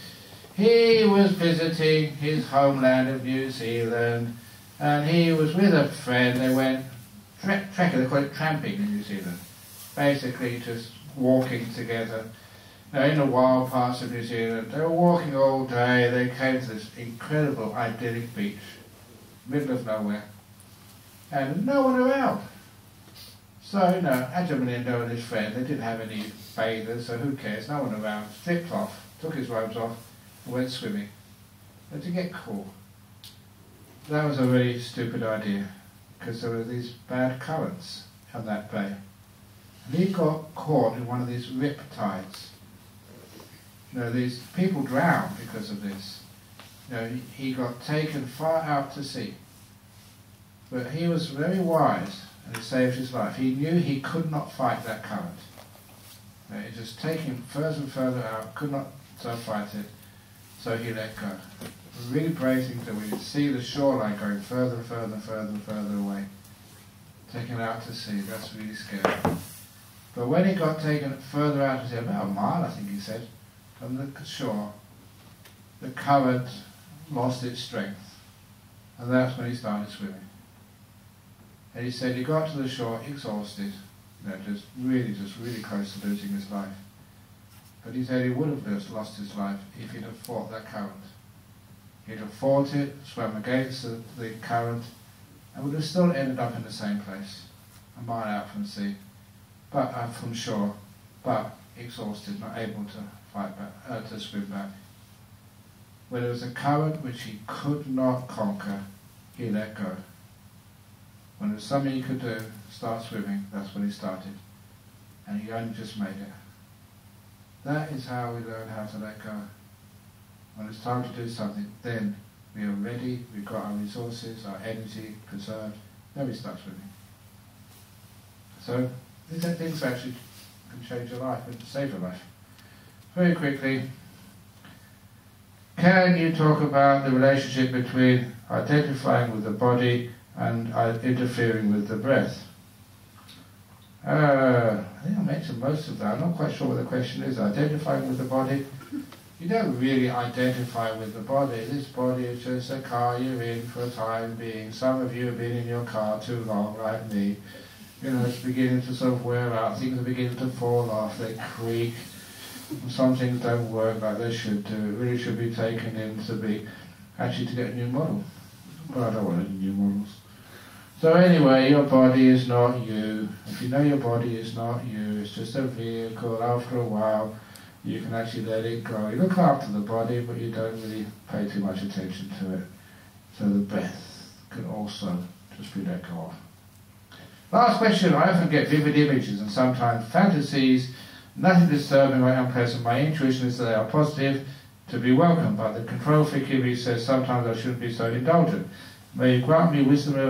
He was visiting his homeland of New Zealand, and he was with a friend. They went trekking, they call it tramping in New Zealand. Basically just walking together. Now in the wild parts of New Zealand, they were walking all day. They came to this incredible idyllic beach, middle of nowhere, and no one around. So, Ajahn Brahm and his friend, they didn't have any bathers, so who cares, no one around, stripped off, took his robes off, and went swimming. And to get cool. That was a really stupid idea, because there were these bad currents on that bay. And he got caught in one of these rip tides. These people drowned because of this. He got taken far out to sea. But he was very wise, and he saved his life. He knew he could not fight that current. It just taking him further and further out, could not fight it, so he let go. A really brave thing that we could see the shoreline going further and further and further and further away. Taken out to sea, that's really scary. But when he got taken further out to sea, about a mile I think he said, from the shore, the current lost its strength. And that's when he started swimming. And he said he got to the shore exhausted, just really close to losing his life. But he said he would have just lost his life if he'd have fought that current. He'd have fought it, swam against the current, and would have still ended up in the same place, a mile out from sea, but from shore, but exhausted, not able to fight back, to swim back. When there was a current which he could not conquer, he let go. When there was something he could do, start swimming, that's when he started. And he only just made it. That is how we learn how to let go. When it's time to do something, then we are ready, we've got our resources, our energy preserved, then we start swimming. So, these are things that actually can change your life and save your life. Very quickly, can you talk about the relationship between identifying with the body and interfering with the breath? I think I mentioned most of that. I'm not quite sure what the question is. Identifying with the body. You don't really identify with the body. This body is just a car you're in for a time being. Some of you have been in your car too long, like me. It's beginning to sort of wear out. Things are beginning to fall off. They creak. Some things don't work like they should do. It really should be taken in to get a new model. But I don't want any new models. So anyway, your body is not you. If you know your body is not you, it's just a vehicle, after a while you can actually let it go. You look after the body, but you don't really pay too much attention to it. So the breath can also just be let go of. Last question. I often get vivid images and sometimes fantasies, nothing disturbing or unpleasant. My intuition is that they are positive, to be welcomed, but the control freak in me says sometimes I shouldn't be so indulgent. May you grant me the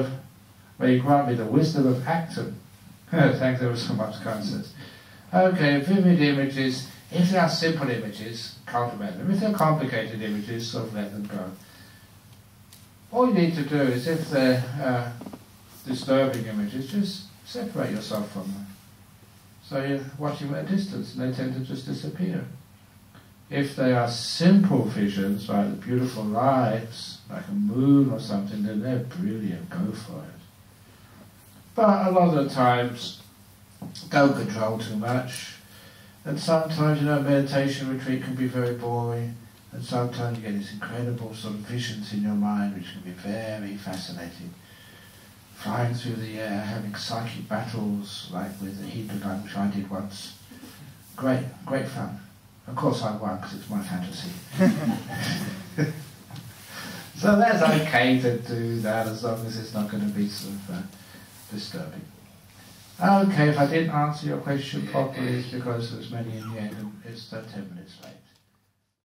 wisdom of acting. Thanks ever so much, Kansas. Okay, vivid images. If they are simple images, cultivate them. If they're complicated images, sort of let them go. All you need to do is, if they're disturbing images, just separate yourself from them. So you're watching them at a distance and they tend to just disappear. If they are simple visions, like the beautiful lights, like a moon or something, then they're brilliant, go for it. But a lot of the times, don't control too much. And sometimes, meditation retreat can be very boring. And sometimes you get these incredible sort of visions in your mind, which can be very fascinating. Flying through the air, having psychic battles, like with the Hindu gun, which I did once. Great fun. Of course I won, because it's my fantasy. So that's okay to do that, as long as it's not going to be sort of disturbing. Okay, if I didn't answer your question properly, it's because there's many in the end, and it's 10 minutes late.